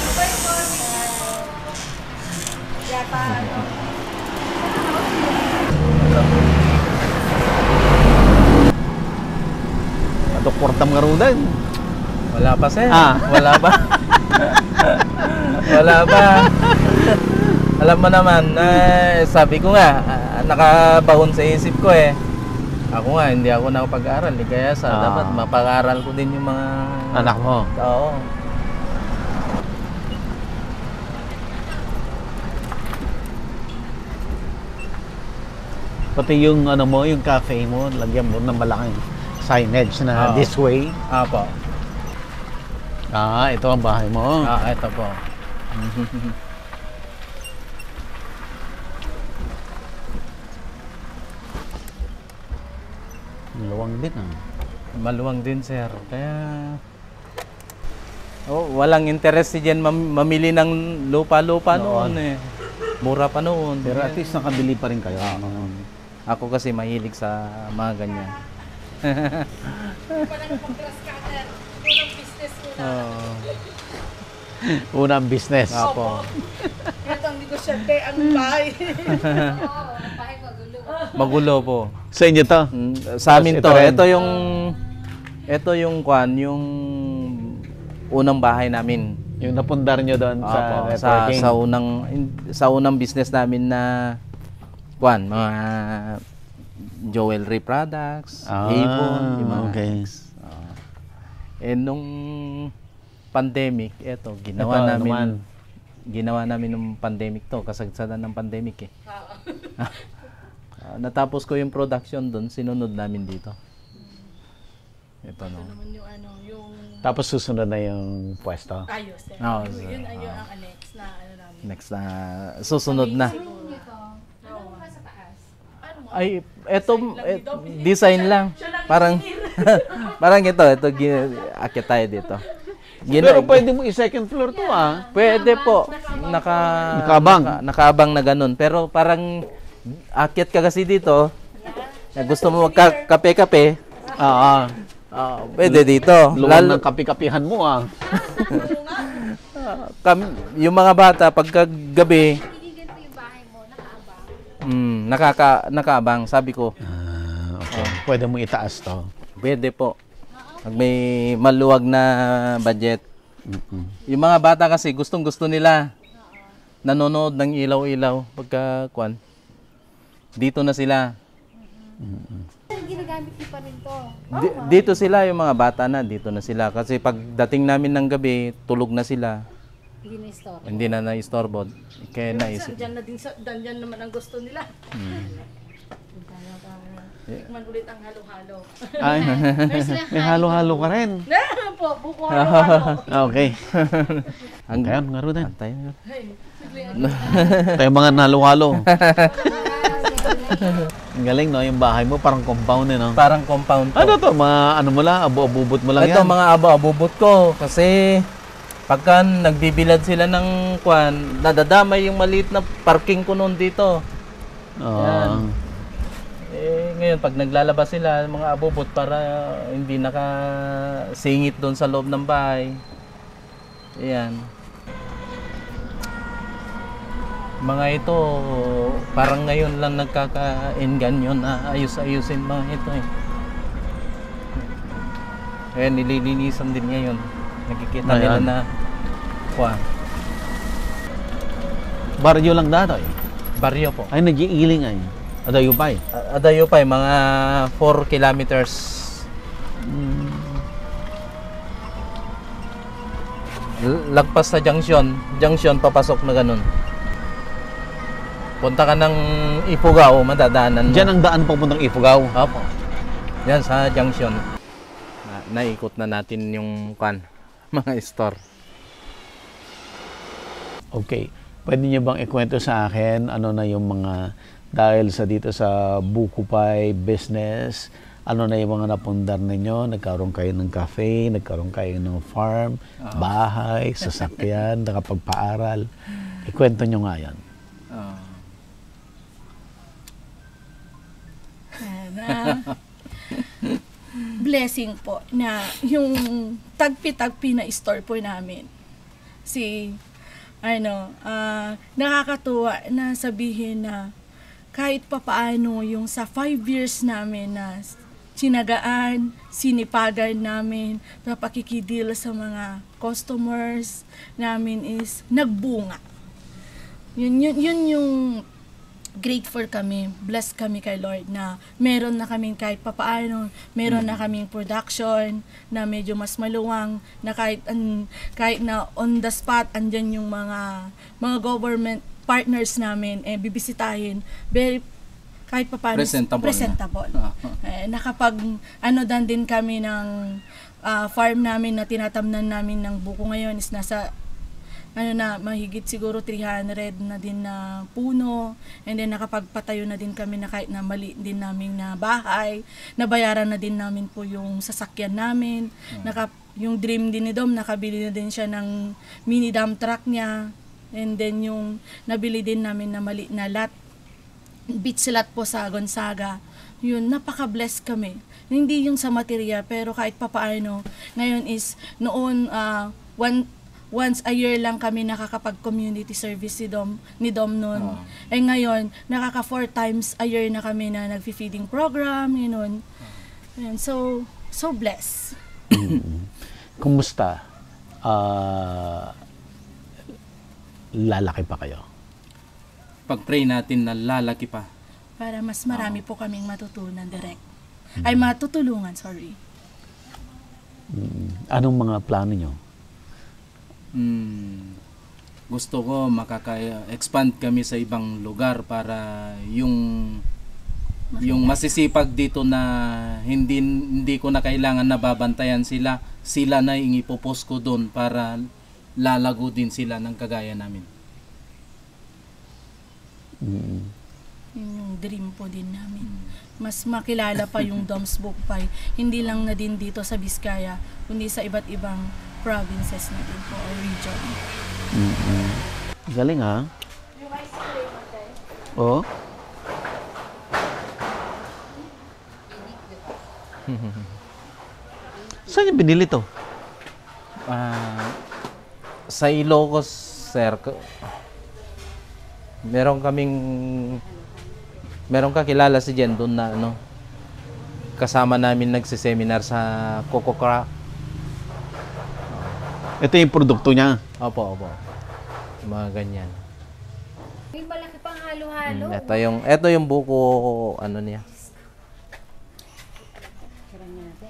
Ato portam nga rudan. Wala pa, sir. Ah. Wala pa. Wala pa. Alam mo naman, eh, sabi ko nga, ah, nakabahon sa isip ko eh. Ako nga, hindi ako nakapag-aral. Eh, kaya sa Ah. dapat mapag-aral ko din yung mga... Anak mo. Oo. Pati yung ano mo, yung cafe mo, lagyan mo ng malaking signage na Oo. this way. Apo. Ah, ito ang bahay mo. Ah, eto po. Luwang din ah. Maluwang din, sir. Kaya... Oh, walang interest si Jen mam- mamili ng lupa-lupa Noon. noon eh. Mura pa noon. Pero at least nakabili pa rin kayo. Ako kasi mahilig sa mga ganyan. Oo. Unang business. Apo. Ito ang negosyante ang bahay. Oo, bahay magulo. Magulo po. Sa inyo to? Mm, sa amin Ito to. rin. Ito yung ito yung kwan, yung unang bahay namin. Yung napundar nyo doon sa Apo, sa networking. sa unang sa unang business namin na kwan, mga jewelry products, Ah, Avon, yung mga okay. Ah. Eh nung pandemic, eto ginawa Ito, ano namin naman? ginawa namin nung pandemic to, kasagsagan ng pandemic eh. Ah, natapos ko yung production doon, sinunod namin dito. Ito no. naman yung ano, yung Tapos susunod na yung pwesto. ayos. Eh. Oo, yun, sir. yun ay yung ang annex na ano namin. Next na susunod na. Ano nito? Ano ba sa taas? Ano mo? Ay, eto et, design lang. Parang parang ito, ito gi- akit tayo dito. Gina- Pero pwede mo i-second floor to ah. Pwede po. Naka, Nakaabang. Naka, nakaabang na ganun. Pero parang akit ka kasi dito. Na gusto mo magkape-kape. Oo. ah, pwede dito. Luwang Lalo, ng kapi-kapihan mo ah. kami, yung mga bata, pagka gabi, Hindi ganito yung bahay mo, nakaabang. mm, nakaka, nakaabang. Sabi ko, Ah, okay. Pwede mo itaas to. pwede po. Pag may maluwag na budget. Mm-mm. Yung mga bata kasi gustong gusto nila. Nanonood ng ilaw-ilaw pagka kwan. Dito na sila. Ginagamit niyo pa rin to. Di- dito sila yung mga bata na, dito na sila. Kasi pagdating namin ng gabi, tulog na sila. Hindi na store. Hindi na na-istorbo. Kaya naisip. Diyan na din sa dan yan naman ang gusto nila. Tikman ulit ang halo-halo. Ay, may halo-halo ka rin. Na po, buko halo-halo. Okay. Ang Kaya nga rin. Antay. Tayo mga halo-halo. Ang galing no, yung bahay mo parang compound eh no. Parang compound ko. Ano to, mga ano mo lang, abo-abubot mo lang Ito yan. mga abo-abubot ko. Kasi pagka nagbibilad sila ng kwan, nadadamay yung maliit na parking ko noon dito. Oo. Yan. Eh, ngayon, pag naglalabas sila, mga abubot para hindi nakasingit doon sa loob ng bahay. Ayan. Mga ito, parang ngayon lang nagkaka-enganyo na ayos-ayusin mga ito eh. Ayan, nililinisan din ngayon. Nakikita Ayan. nila na, kwa, Baryo lang datoy. baryo po. Ay, nag-iiling ay. Adayo pa eh. A- Adayo pa eh, mga four kilometers. L- Lagpas sa junction, junction papasok na ganun. Punta ka ng Ifugao, madadaanan mo. Diyan ang daan papuntang Ifugao. Opo. Yan sa junction. naikot na natin yung kan mga store. Okay. Pwede niyo bang ikwento sa akin ano na yung mga dahil sa dito sa Bukupay business, ano na yung mga napundar ninyo? Nagkaroon kayo ng cafe, nagkaroon kayo ng farm, bahay, sasakyan, nakapagpaaral. Ikwento nyo nga yan. Ah. na blessing po na yung tagpi-tagpi na store po namin. Si ano, ah, nakakatuwa na sabihin na kahit papaano yung sa five years namin na sinagaan, sinipagan namin, na pakikidil sa mga customers namin is nagbunga. Yun, yun, yun yung grateful kami, blessed kami kay Lord na meron na kaming kahit papaano, meron na kaming production na medyo mas maluwang, na kahit, an, kahit na on the spot, andyan yung mga, mga government partners namin, eh, bibisitahin, very, kahit papaano, Presentable. presentable. Ah. Eh, nakapag, ano dan din kami ng ah, farm namin na tinatamnan namin ng buko ngayon is nasa ano na, mahigit siguro three hundred na din na puno. And then nakapagpatayo na din kami na kahit na mali din namin na bahay. Nabayaran na din namin po yung sasakyan namin. Naka, yung dream din ni Dom, nakabili na din siya ng mini dump truck niya. And then yung nabili din namin na mali na lot, beach lot po sa Gonzaga. Yun, napaka-blessed kami. Hindi yung sa material, pero kahit papaano, ngayon is, noon, uh, one, once a year lang kami nakakapag-community service si Dom, ni Dom noon. Oh. Eh ngayon, nakaka four times a year na kami na nag-feeding program, yun nun. Ayan, so, so blessed. Kumusta? Ah, lalaki pa kayo? Pag-pray natin na lalaki pa. Para mas marami po kaming matutunan direct. Ay, matutulungan, sorry. Mm, Anong mga plano nyo? Hmm, gusto ko makaka-expand kami sa ibang lugar para yung yung masisipag dito na hindi hindi ko na kailangan nababantayan sila, sila na yung ipopos ko doon para lalago din sila ng kagaya namin. Mm, Yun yung dream po din namin. Mas makilala pa yung Dom's Bukupay. Hindi lang na din dito sa Biskaya, kundi sa iba't ibang provinces na din po or region. mm, Galing ha? Yung ice cream, okay? Oo. Saan yung binili to? Ah, sa Ilocos, sir, k- meron kaming meron kakilala si Jen doon na ano, kasama namin nagsiseminar sa Coco Crack. Ito yung produkto niya. Opo, opo. Mga ganyan. May malaki pang halo-halo. Mm, ito yung ito yung buko ano niya. Tira natin.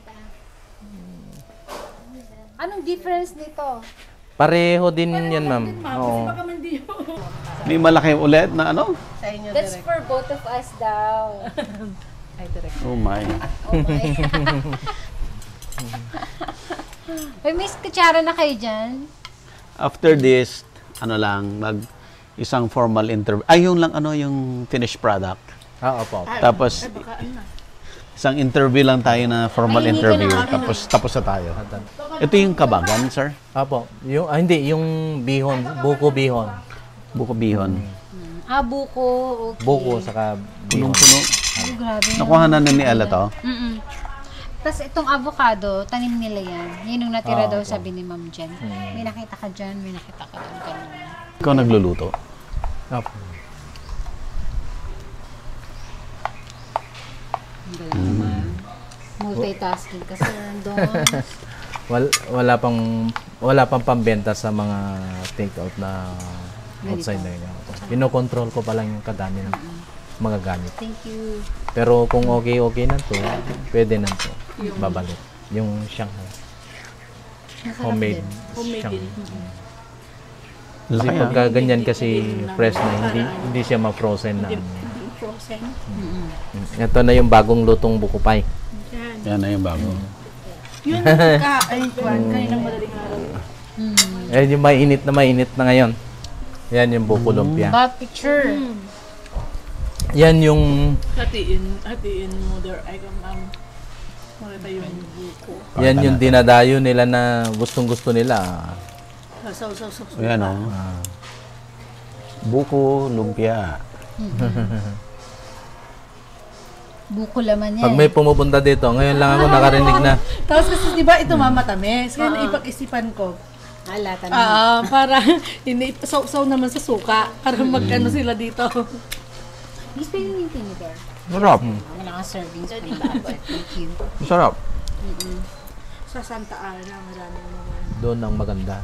Anong difference nito? Pareho din yan, ma'am. Oo. Baka man di yun. May malaki ulit na ano? Sa inyo That's for both of us daw. Ay, direct. Oh my. Oh my. May miss kutsara na kayo dyan? After this, ano lang, mag isang formal interview. Ay, yung lang ano, yung finished product. Ah, opo. opo. Tapos, Baka ano na. isang interview lang tayo na formal Ay, hindi ko interview. na- Tapos, tapos na tayo. Ito yung kabagan, sir? Opo. Yung ah, hindi, yung bihon, buko bihon. Buko bihon. Ah, buko. Okay. Buko saka bihon. Punong-puno. Oh, grabe. Nakuha na ni Ella to. Mm-mm. Tapos itong avocado, tanim nila yan. Yun yung natira Ah, daw opo. sabi ni Ma'am Jen. May nakita ka dyan, may nakita ka doon kanina. Ikaw nagluluto. Opo. Ang galing naman. Multitasking kasi doon. Wal, wala pang wala pang pambenta sa mga take out na outside na yun. Pinokontrol ko pa lang yung kadami ng mga gamit. Thank you. Pero kung okay okay na to, pwede na to. Babalik. Yung Shanghai. Masarap Homemade. din. Homemade Shanghai. din. Kasi Laki ah. pagka ganyan kasi fresh na, hindi hindi siya ma-frozen na. Hindi frozen. Ito na yung bagong lutong bukupay. Yan. Yan na yung bago. Yun yung ka, ay, kwan, kaninang madaling araw. Mm. Ayan yung mainit na mainit na ngayon. Yan yung buko lumpia. Ba, picture. Mm. Yan yung Hatiin, hatiin mo there. Ay, kung um, makita yung buko. yan yung dinadayo nila na gustong-gusto nila. Saw, saw, saw. Ayan o. Buko, lumpia. Buko laman yan. Pag may pumupunta dito, ngayon lang ako nakarinig na Tapos kasi, di ba, ito mamatamis. Kaya naipag-isipan ko. Alata na. Ah, para hindi saw-saw naman sa suka para magkano sila dito. Gusto yung yung tinider. Sarap. Wala nga servings pa yung dapat. Thank you. Sarap. Mm-mm. Sa Santa Ana, marami naman. doon ang maganda.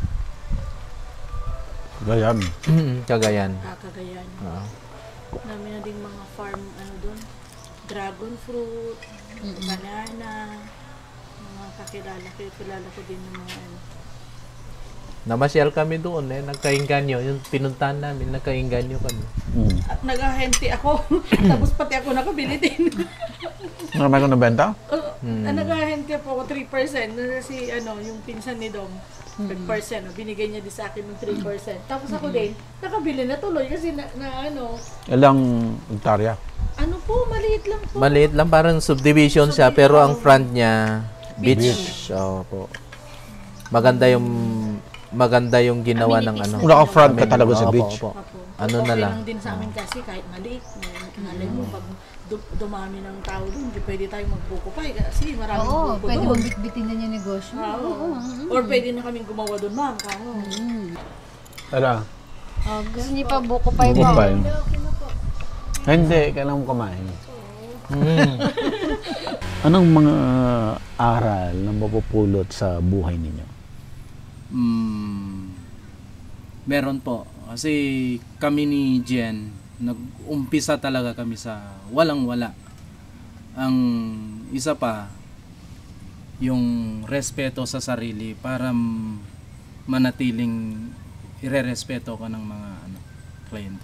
Gayam. Cagayan. Kakagayan. Oo. Marami na ding mga farm, ano doon, dragon fruit, banana, mga kakilala ko, kilala ko din ng mga ano. Namasyal kami doon eh, nagkainganyo. Yung pinuntahan namin, nagkainganyo kami. Mm. At nag-ahente ako, tapos pati ako nakabili din. Marami kong nabenta? Uh, Hmm. Nag-ahente po ako three percent. Na si, ano, yung pinsan ni Dom, five percent. Oh, binigay niya din sa akin ng three percent. Tapos ako din, nakabili na tuloy kasi na, na ano, Ilang hektarya? ano po, maliit lang po. Maliit lang, parang subdivision siya, pero ang front niya, beach. Oo po. Maganda yung maganda yung ginawa ng ano. Wala ka front ka talaga sa Opo, beach. opo. Opo. Ano na Okay lang. lang din sa amin kasi kahit maliit. Malay mo, pag du- dumami ng tao doon, hindi pwede tayo magbuko pa. eh, Kasi maraming Oo, buko pwede doon. mong bitbitin na yung negosyo. Oo. Or pwede na kaming gumawa doon, ma'am. Kamo. Tara. Oh, gusto niyo pa buko pa Buko yung pa yun. Hindi, kailangan mo kumain. Mm. Anong mga uh, aral na mapupulot sa buhay ninyo? Mm, meron po. Kasi kami ni Jen, nag-umpisa talaga kami sa walang-wala. Ang isa pa, yung respeto sa sarili para m- manatiling irerespeto ka ng mga ano, kliyente.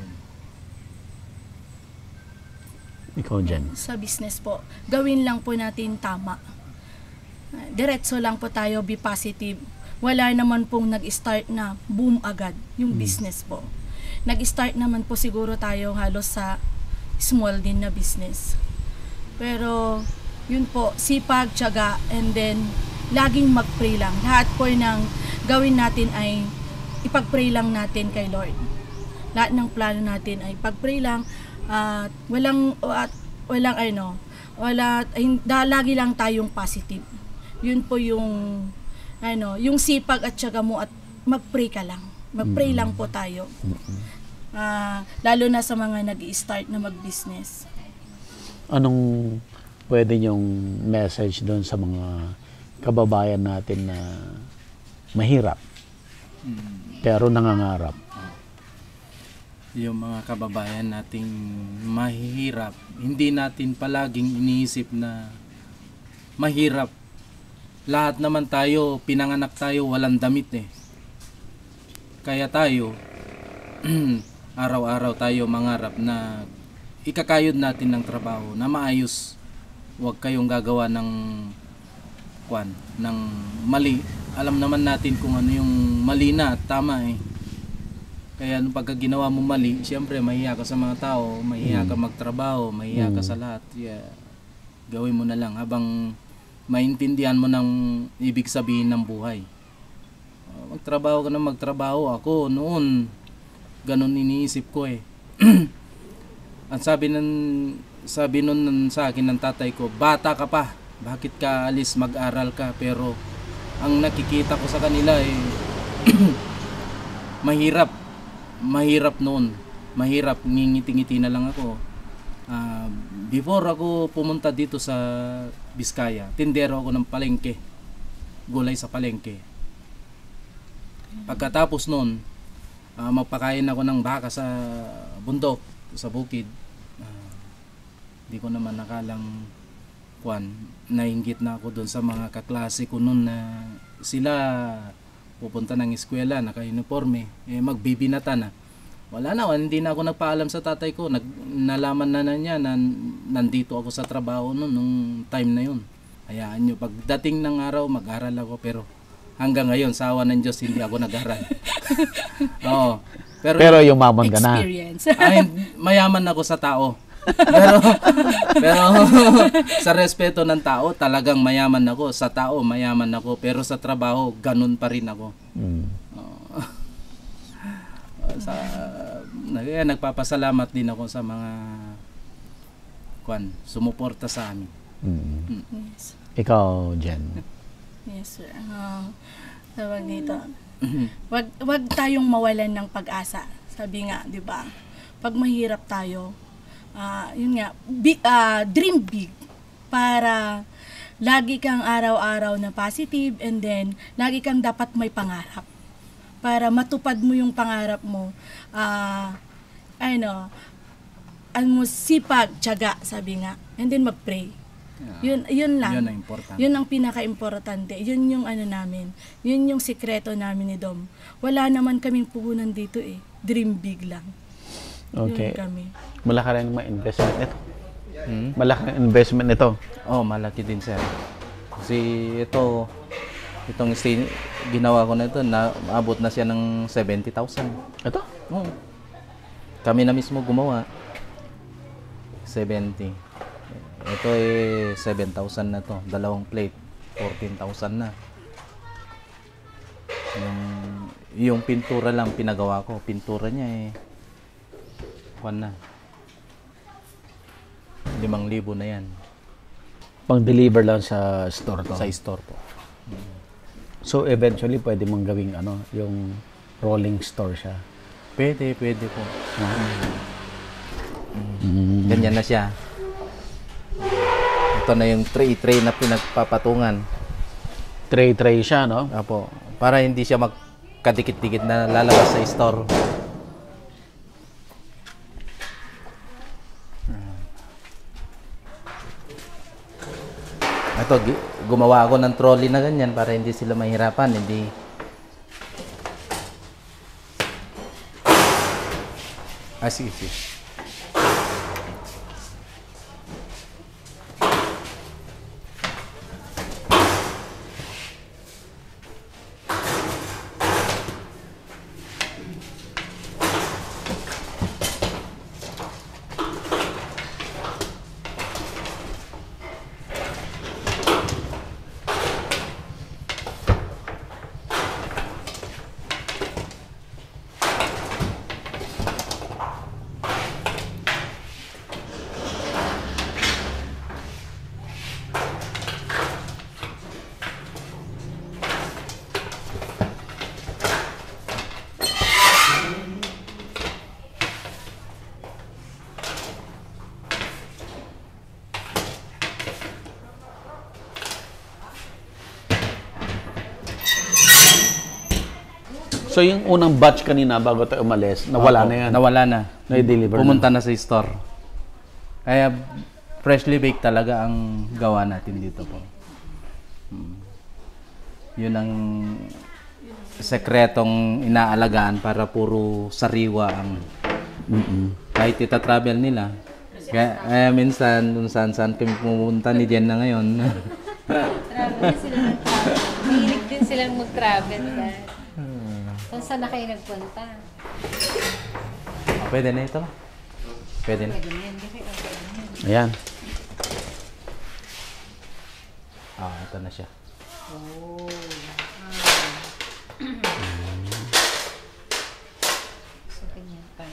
Ikaw, Jen. Sa business po, gawin lang po natin tama. Uh, Diretso lang po tayo, be positive. Wala naman pong nag-start na boom agad yung business po. Nag-start naman po siguro tayo halos sa small din na business. Pero yun po, sipag, tiyaga, and then laging mag-pray lang. Lahat po ng gawin natin ay ipag-pray lang natin kay Lord. Lahat ng plano natin ay pag-pray lang at walang at walang ano, wala hin- da, lagi lang tayong positive. Yun po yung ano, yung sipag at tiyaga mo at mag-pray ka lang. Mag-pray lang po tayo. Ah, lalo na sa mga nag-i-start na mag-business. Anong pwede yung message doon sa mga kababayan natin na mahirap pero nangangarap? Yung mga kababayan nating mahihirap, hindi natin palaging iniisip na mahirap. Lahat naman tayo, pinanganak tayo, walang damit eh. Kaya tayo, araw-araw tayo mangarap na ikakayod natin ng trabaho na maayos. Huwag kayong gagawa ng kwan, ng mali. Alam naman natin kung ano yung mali na at tama eh. Kaya nung pagka ginawa mo mali, siyempre mahiya ka sa mga tao, mahiya ka magtrabaho, mahiya ka sa lahat. Yeah. Gawin mo na lang habang maintindihan mo ng ibig sabihin ng buhay. Uh, magtrabaho ka na magtrabaho. Ako noon, ganun iniisip ko eh. At sabi ng sabi nun sa akin ng tatay ko, bata ka pa, bakit ka alis mag-aral ka? Pero ang nakikita ko sa kanila eh mahirap. Mahirap noon. Mahirap, ngingiti-ngiti na lang ako. Uh, before ako pumunta dito sa Biskaya, tindero ako ng palengke. Gulay sa palengke. Pagkatapos noon, uh, magpakain ako ng baka sa bundok, sa bukid. Uh, di ko naman nakalang kwan, nainggit na ako doon sa mga kaklase ko noon na sila pupunta ng eskwela, naka-uniforme, eh magbibinata na. Wala na, hindi na ako nagpaalam sa tatay ko. Nag, nalaman na na niya na nandito ako sa trabaho noon, nung time na yun. Hayaan nyo, pagdating ng araw, mag-aral ako, pero hanggang ngayon, sa awa ng Diyos, hindi ako nag-aral. Oo. Pero, Pero yumaman ka na. Experience. ay, mayaman ako sa tao. Pero, pero sa respeto ng tao, talagang mayaman ako. Sa tao, mayaman ako. Pero sa trabaho, ganun pa rin ako. Mm. Sa, kaya nagpapasalamat din ako sa mga kwan, sumuporta sa amin. Mm. Yes. Ikaw, Jen. Yes, sir. Uh, tawag dito. Wag, wag tayong mawalan ng pag-asa. Sabi nga, di ba? Pag mahirap tayo, ah, yun nga, big, ah, dream big para lagi kang araw-araw na positive and then lagi kang dapat may pangarap. Para matupad mo yung pangarap mo, ah, ano, ano mo, sipag, tiyaga, sabi nga. And then mag-pray. Yun, yun lang. Yun ang important. Yun ang pinaka-importante. Yun yung ano namin. Yun yung sikreto namin ni Dom. Wala naman kaming puhunan dito eh. Dream big lang. Okay. Yun kami. Malaki rin mga investment nito. Hmm? Malaki ang investment nito. Oh, malaki din, sir. Kasi ito, itong stay, ginawa ko na ito, na, abot na siya ng seventy thousand. Ito? Oh. Kami na mismo gumawa. seventy. Ito eh seven thousand na to. Dalawang plate. fourteen thousand na. Yung, yung pintura lang pinagawa ko. Pintura niya eh. Kwan na. Limang libo na yan. Pang-deliver lang sa store to. Sa store po. So eventually pwede mong gawing ano, yung rolling store siya. Pwede, pwede po. Mm. Ganyan na siya. Ito na yung tray-tray na pinagpapatungan. Tray-tray siya, no? Apo. Para hindi siya magkadikit-dikit na lalabas sa store. Ito, gi- gumawa ako ng trolley na ganyan para hindi sila mahirapan. Hindi. Ah, sige, sige. So yung unang batch kanina bago tayo umalis, nawala Opo, na yan. Nawala na. Na-deliver Pumunta na. na sa store. Kaya freshly baked talaga ang gawa natin dito po. Hmm. Yun ang sekretong inaalagaan para puro sariwa ang Mm-mm. kahit ita-travel nila. Kaya, kaya minsan, kung saan-saan kami pumunta ni Jen na ngayon. Travel din sila mag-travel. Mahilig din silang mag-travel. Dad. Saan saan na kayo nagpunta? Oh, pwede na ito. Pwede na. Pwede na yan. Di kayo okay na yan. Ayan. Ah, ito na siya. Oh. So, ganyan pa.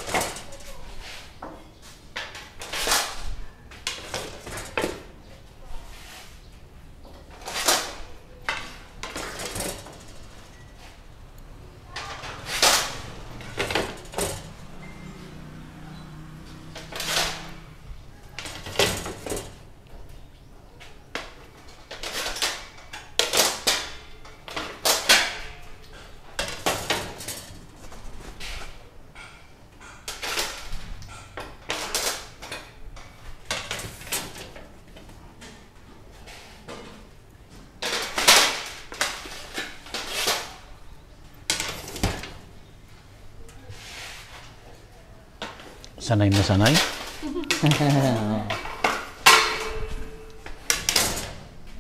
Sanay na sanay.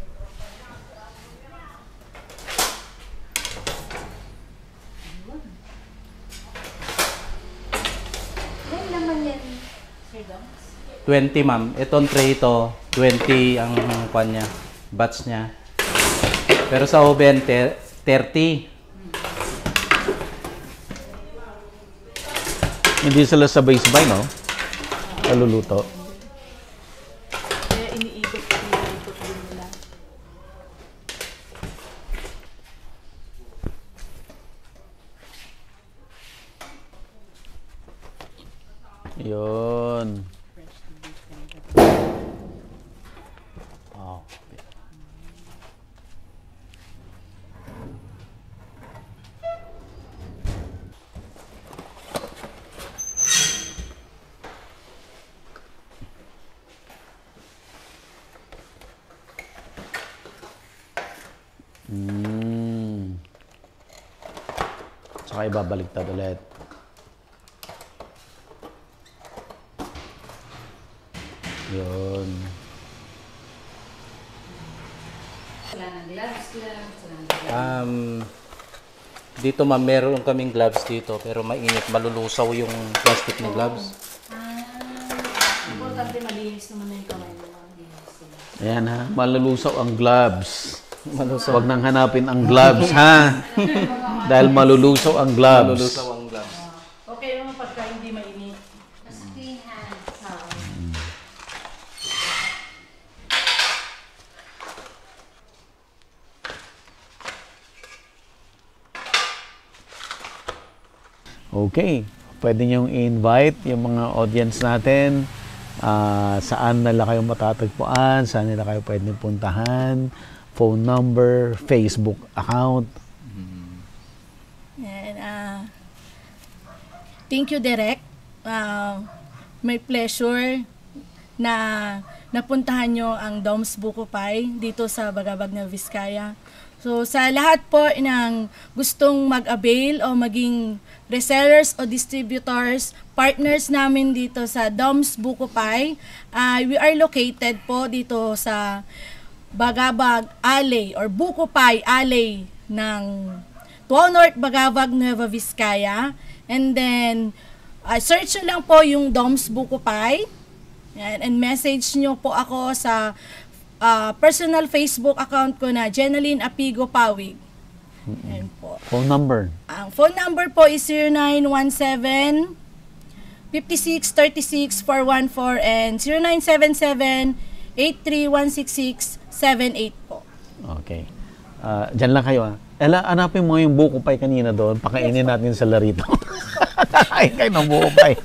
laman yan, Sir Dom? twenty ma'am. Itong tray ito, twenty ang kwan niya, batch niya. Pero sa oven, thirty. Hindi sila sabay-sabay, no? Kaluluto. Kaya iniikot, iniikot din nila. Yun. Oh. Mm. Saka ibabaliktad ulit. Yun. Wala ng gloves lang. Wala ng gloves. Um, dito ma'am, meron kaming gloves dito, pero mainit, malulusaw yung plastic ng gloves. Importante malinis naman na yung kamay mo. Ayan ha, malulusaw ang gloves. Huwag nang hanapin ang gloves ha. Dahil malulusaw ang gloves. Malulusaw ang gloves. Okay naman pagka hindi mainit. Mas clean hands. Okay, pwede niyong i-invite yung mga audience natin. Ah, saan nila kayo matatagpuan, saan nila kayo pwedeng puntahan, phone number, Facebook account. And, uh, thank you, Derek. Uh, may pleasure na napuntahan nyo ang Dom's Buko Pie dito sa Bagabag na Vizcaya. So, sa lahat po ng gustong mag-avail o maging resellers o distributors, partners namin dito sa Dom's Buko Pie, uh, we are located po dito sa Bagabag Alley or Buko Pie Alley ng Tuaw North, Bagabag, Nueva Vizcaya. And then, uh, search nyo lang po yung Dom's Buko Pie. Yan, and message nyo po ako sa uh, personal Facebook account ko na Jenaline Apigo Pawig. Yan po. Phone number. Ang phone number po is zero nine one seven, five six, three six, four one four and zero nine seven seven, eight three one six six seven eight po. Okay. Ah, dyan lang kayo ah. Ela, hanapin mo yung buko pie kanina doon. Pakainin natin sa larito. Kakain kayo ng buko pie.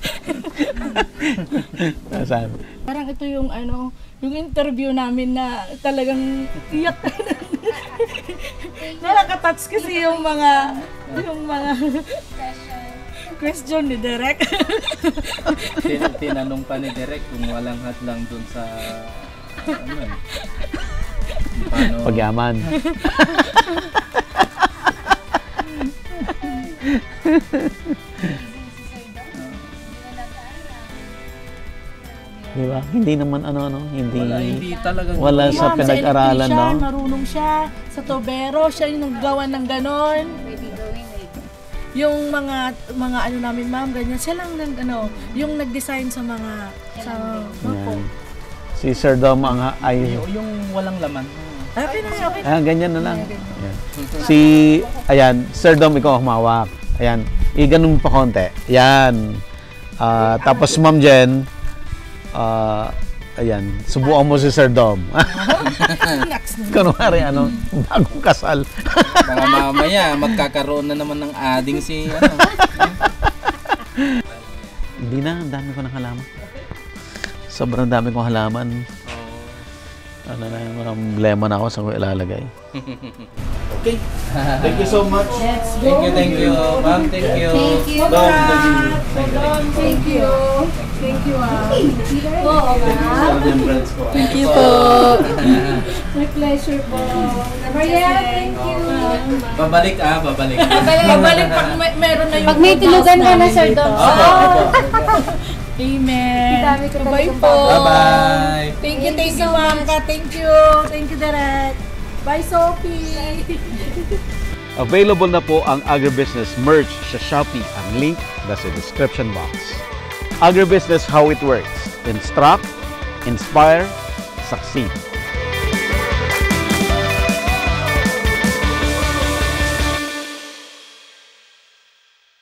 Nasaan? Parang ito yung ano, yung interview namin na talagang iyak. Nakaka-touch kasi yung mga yung mga question ni Derek. Tin- tinanong pa ni Derek kung walang hadlang dun sa ano eh. Paano? Pagyaman. Di ba? Hindi naman ano-ano, hindi Wala, hindi talaga. wala sa Ma'am, pinag-aralan, siya, no? marunong siya sa tobero, siya yung naggawa ng ganon. Pwede gawin eh. Yung mga mga ano namin ma'am, ganyan, siya lang nag ano, yung nag-design sa mga sa opo. Yan. Si Sir Dom ang ay Yung, yung walang laman. Okay na, okay. ah, ganyan na lang. Ayan. Si ayan, Sir Dom ikaw ang humawak. Ayan, i-ganun pa konti. Ayan. Ah, tapos Ma'am Jen, ah, ayan, subukan mo si Sir Dom. Kunwari ano, bagong kasal. Baka mamaya magkakaroon na naman ng ading si ano. Hindi na, ang dami ko ng halaman. Sobrang dami kong halaman. Ano na yung mga problema na ako sa ko ilalagay. Okay. Thank you so much. Let's Thank you, thank you. Ma'am, thank you. Thank you. Dom, Thank you. Thank you. ah. Oo nga. Thank you po. My pleasure po. Maria, thank you. Babalik ah, babalik. Babalik pag may, meron na yung Pag may food tulugan house ka na, namin Sir dito. Dom. Opo, opo. Amen. Dami ko Bye talagang po. Bye-bye. Thank you, thank you, ma'am. Thank you. Thank you, Derek. Bye, Sophie. Available na po ang agribusiness merch sa Shopee. Ang link nasa description box. Agribusiness, how it works. Instruct, inspire, succeed.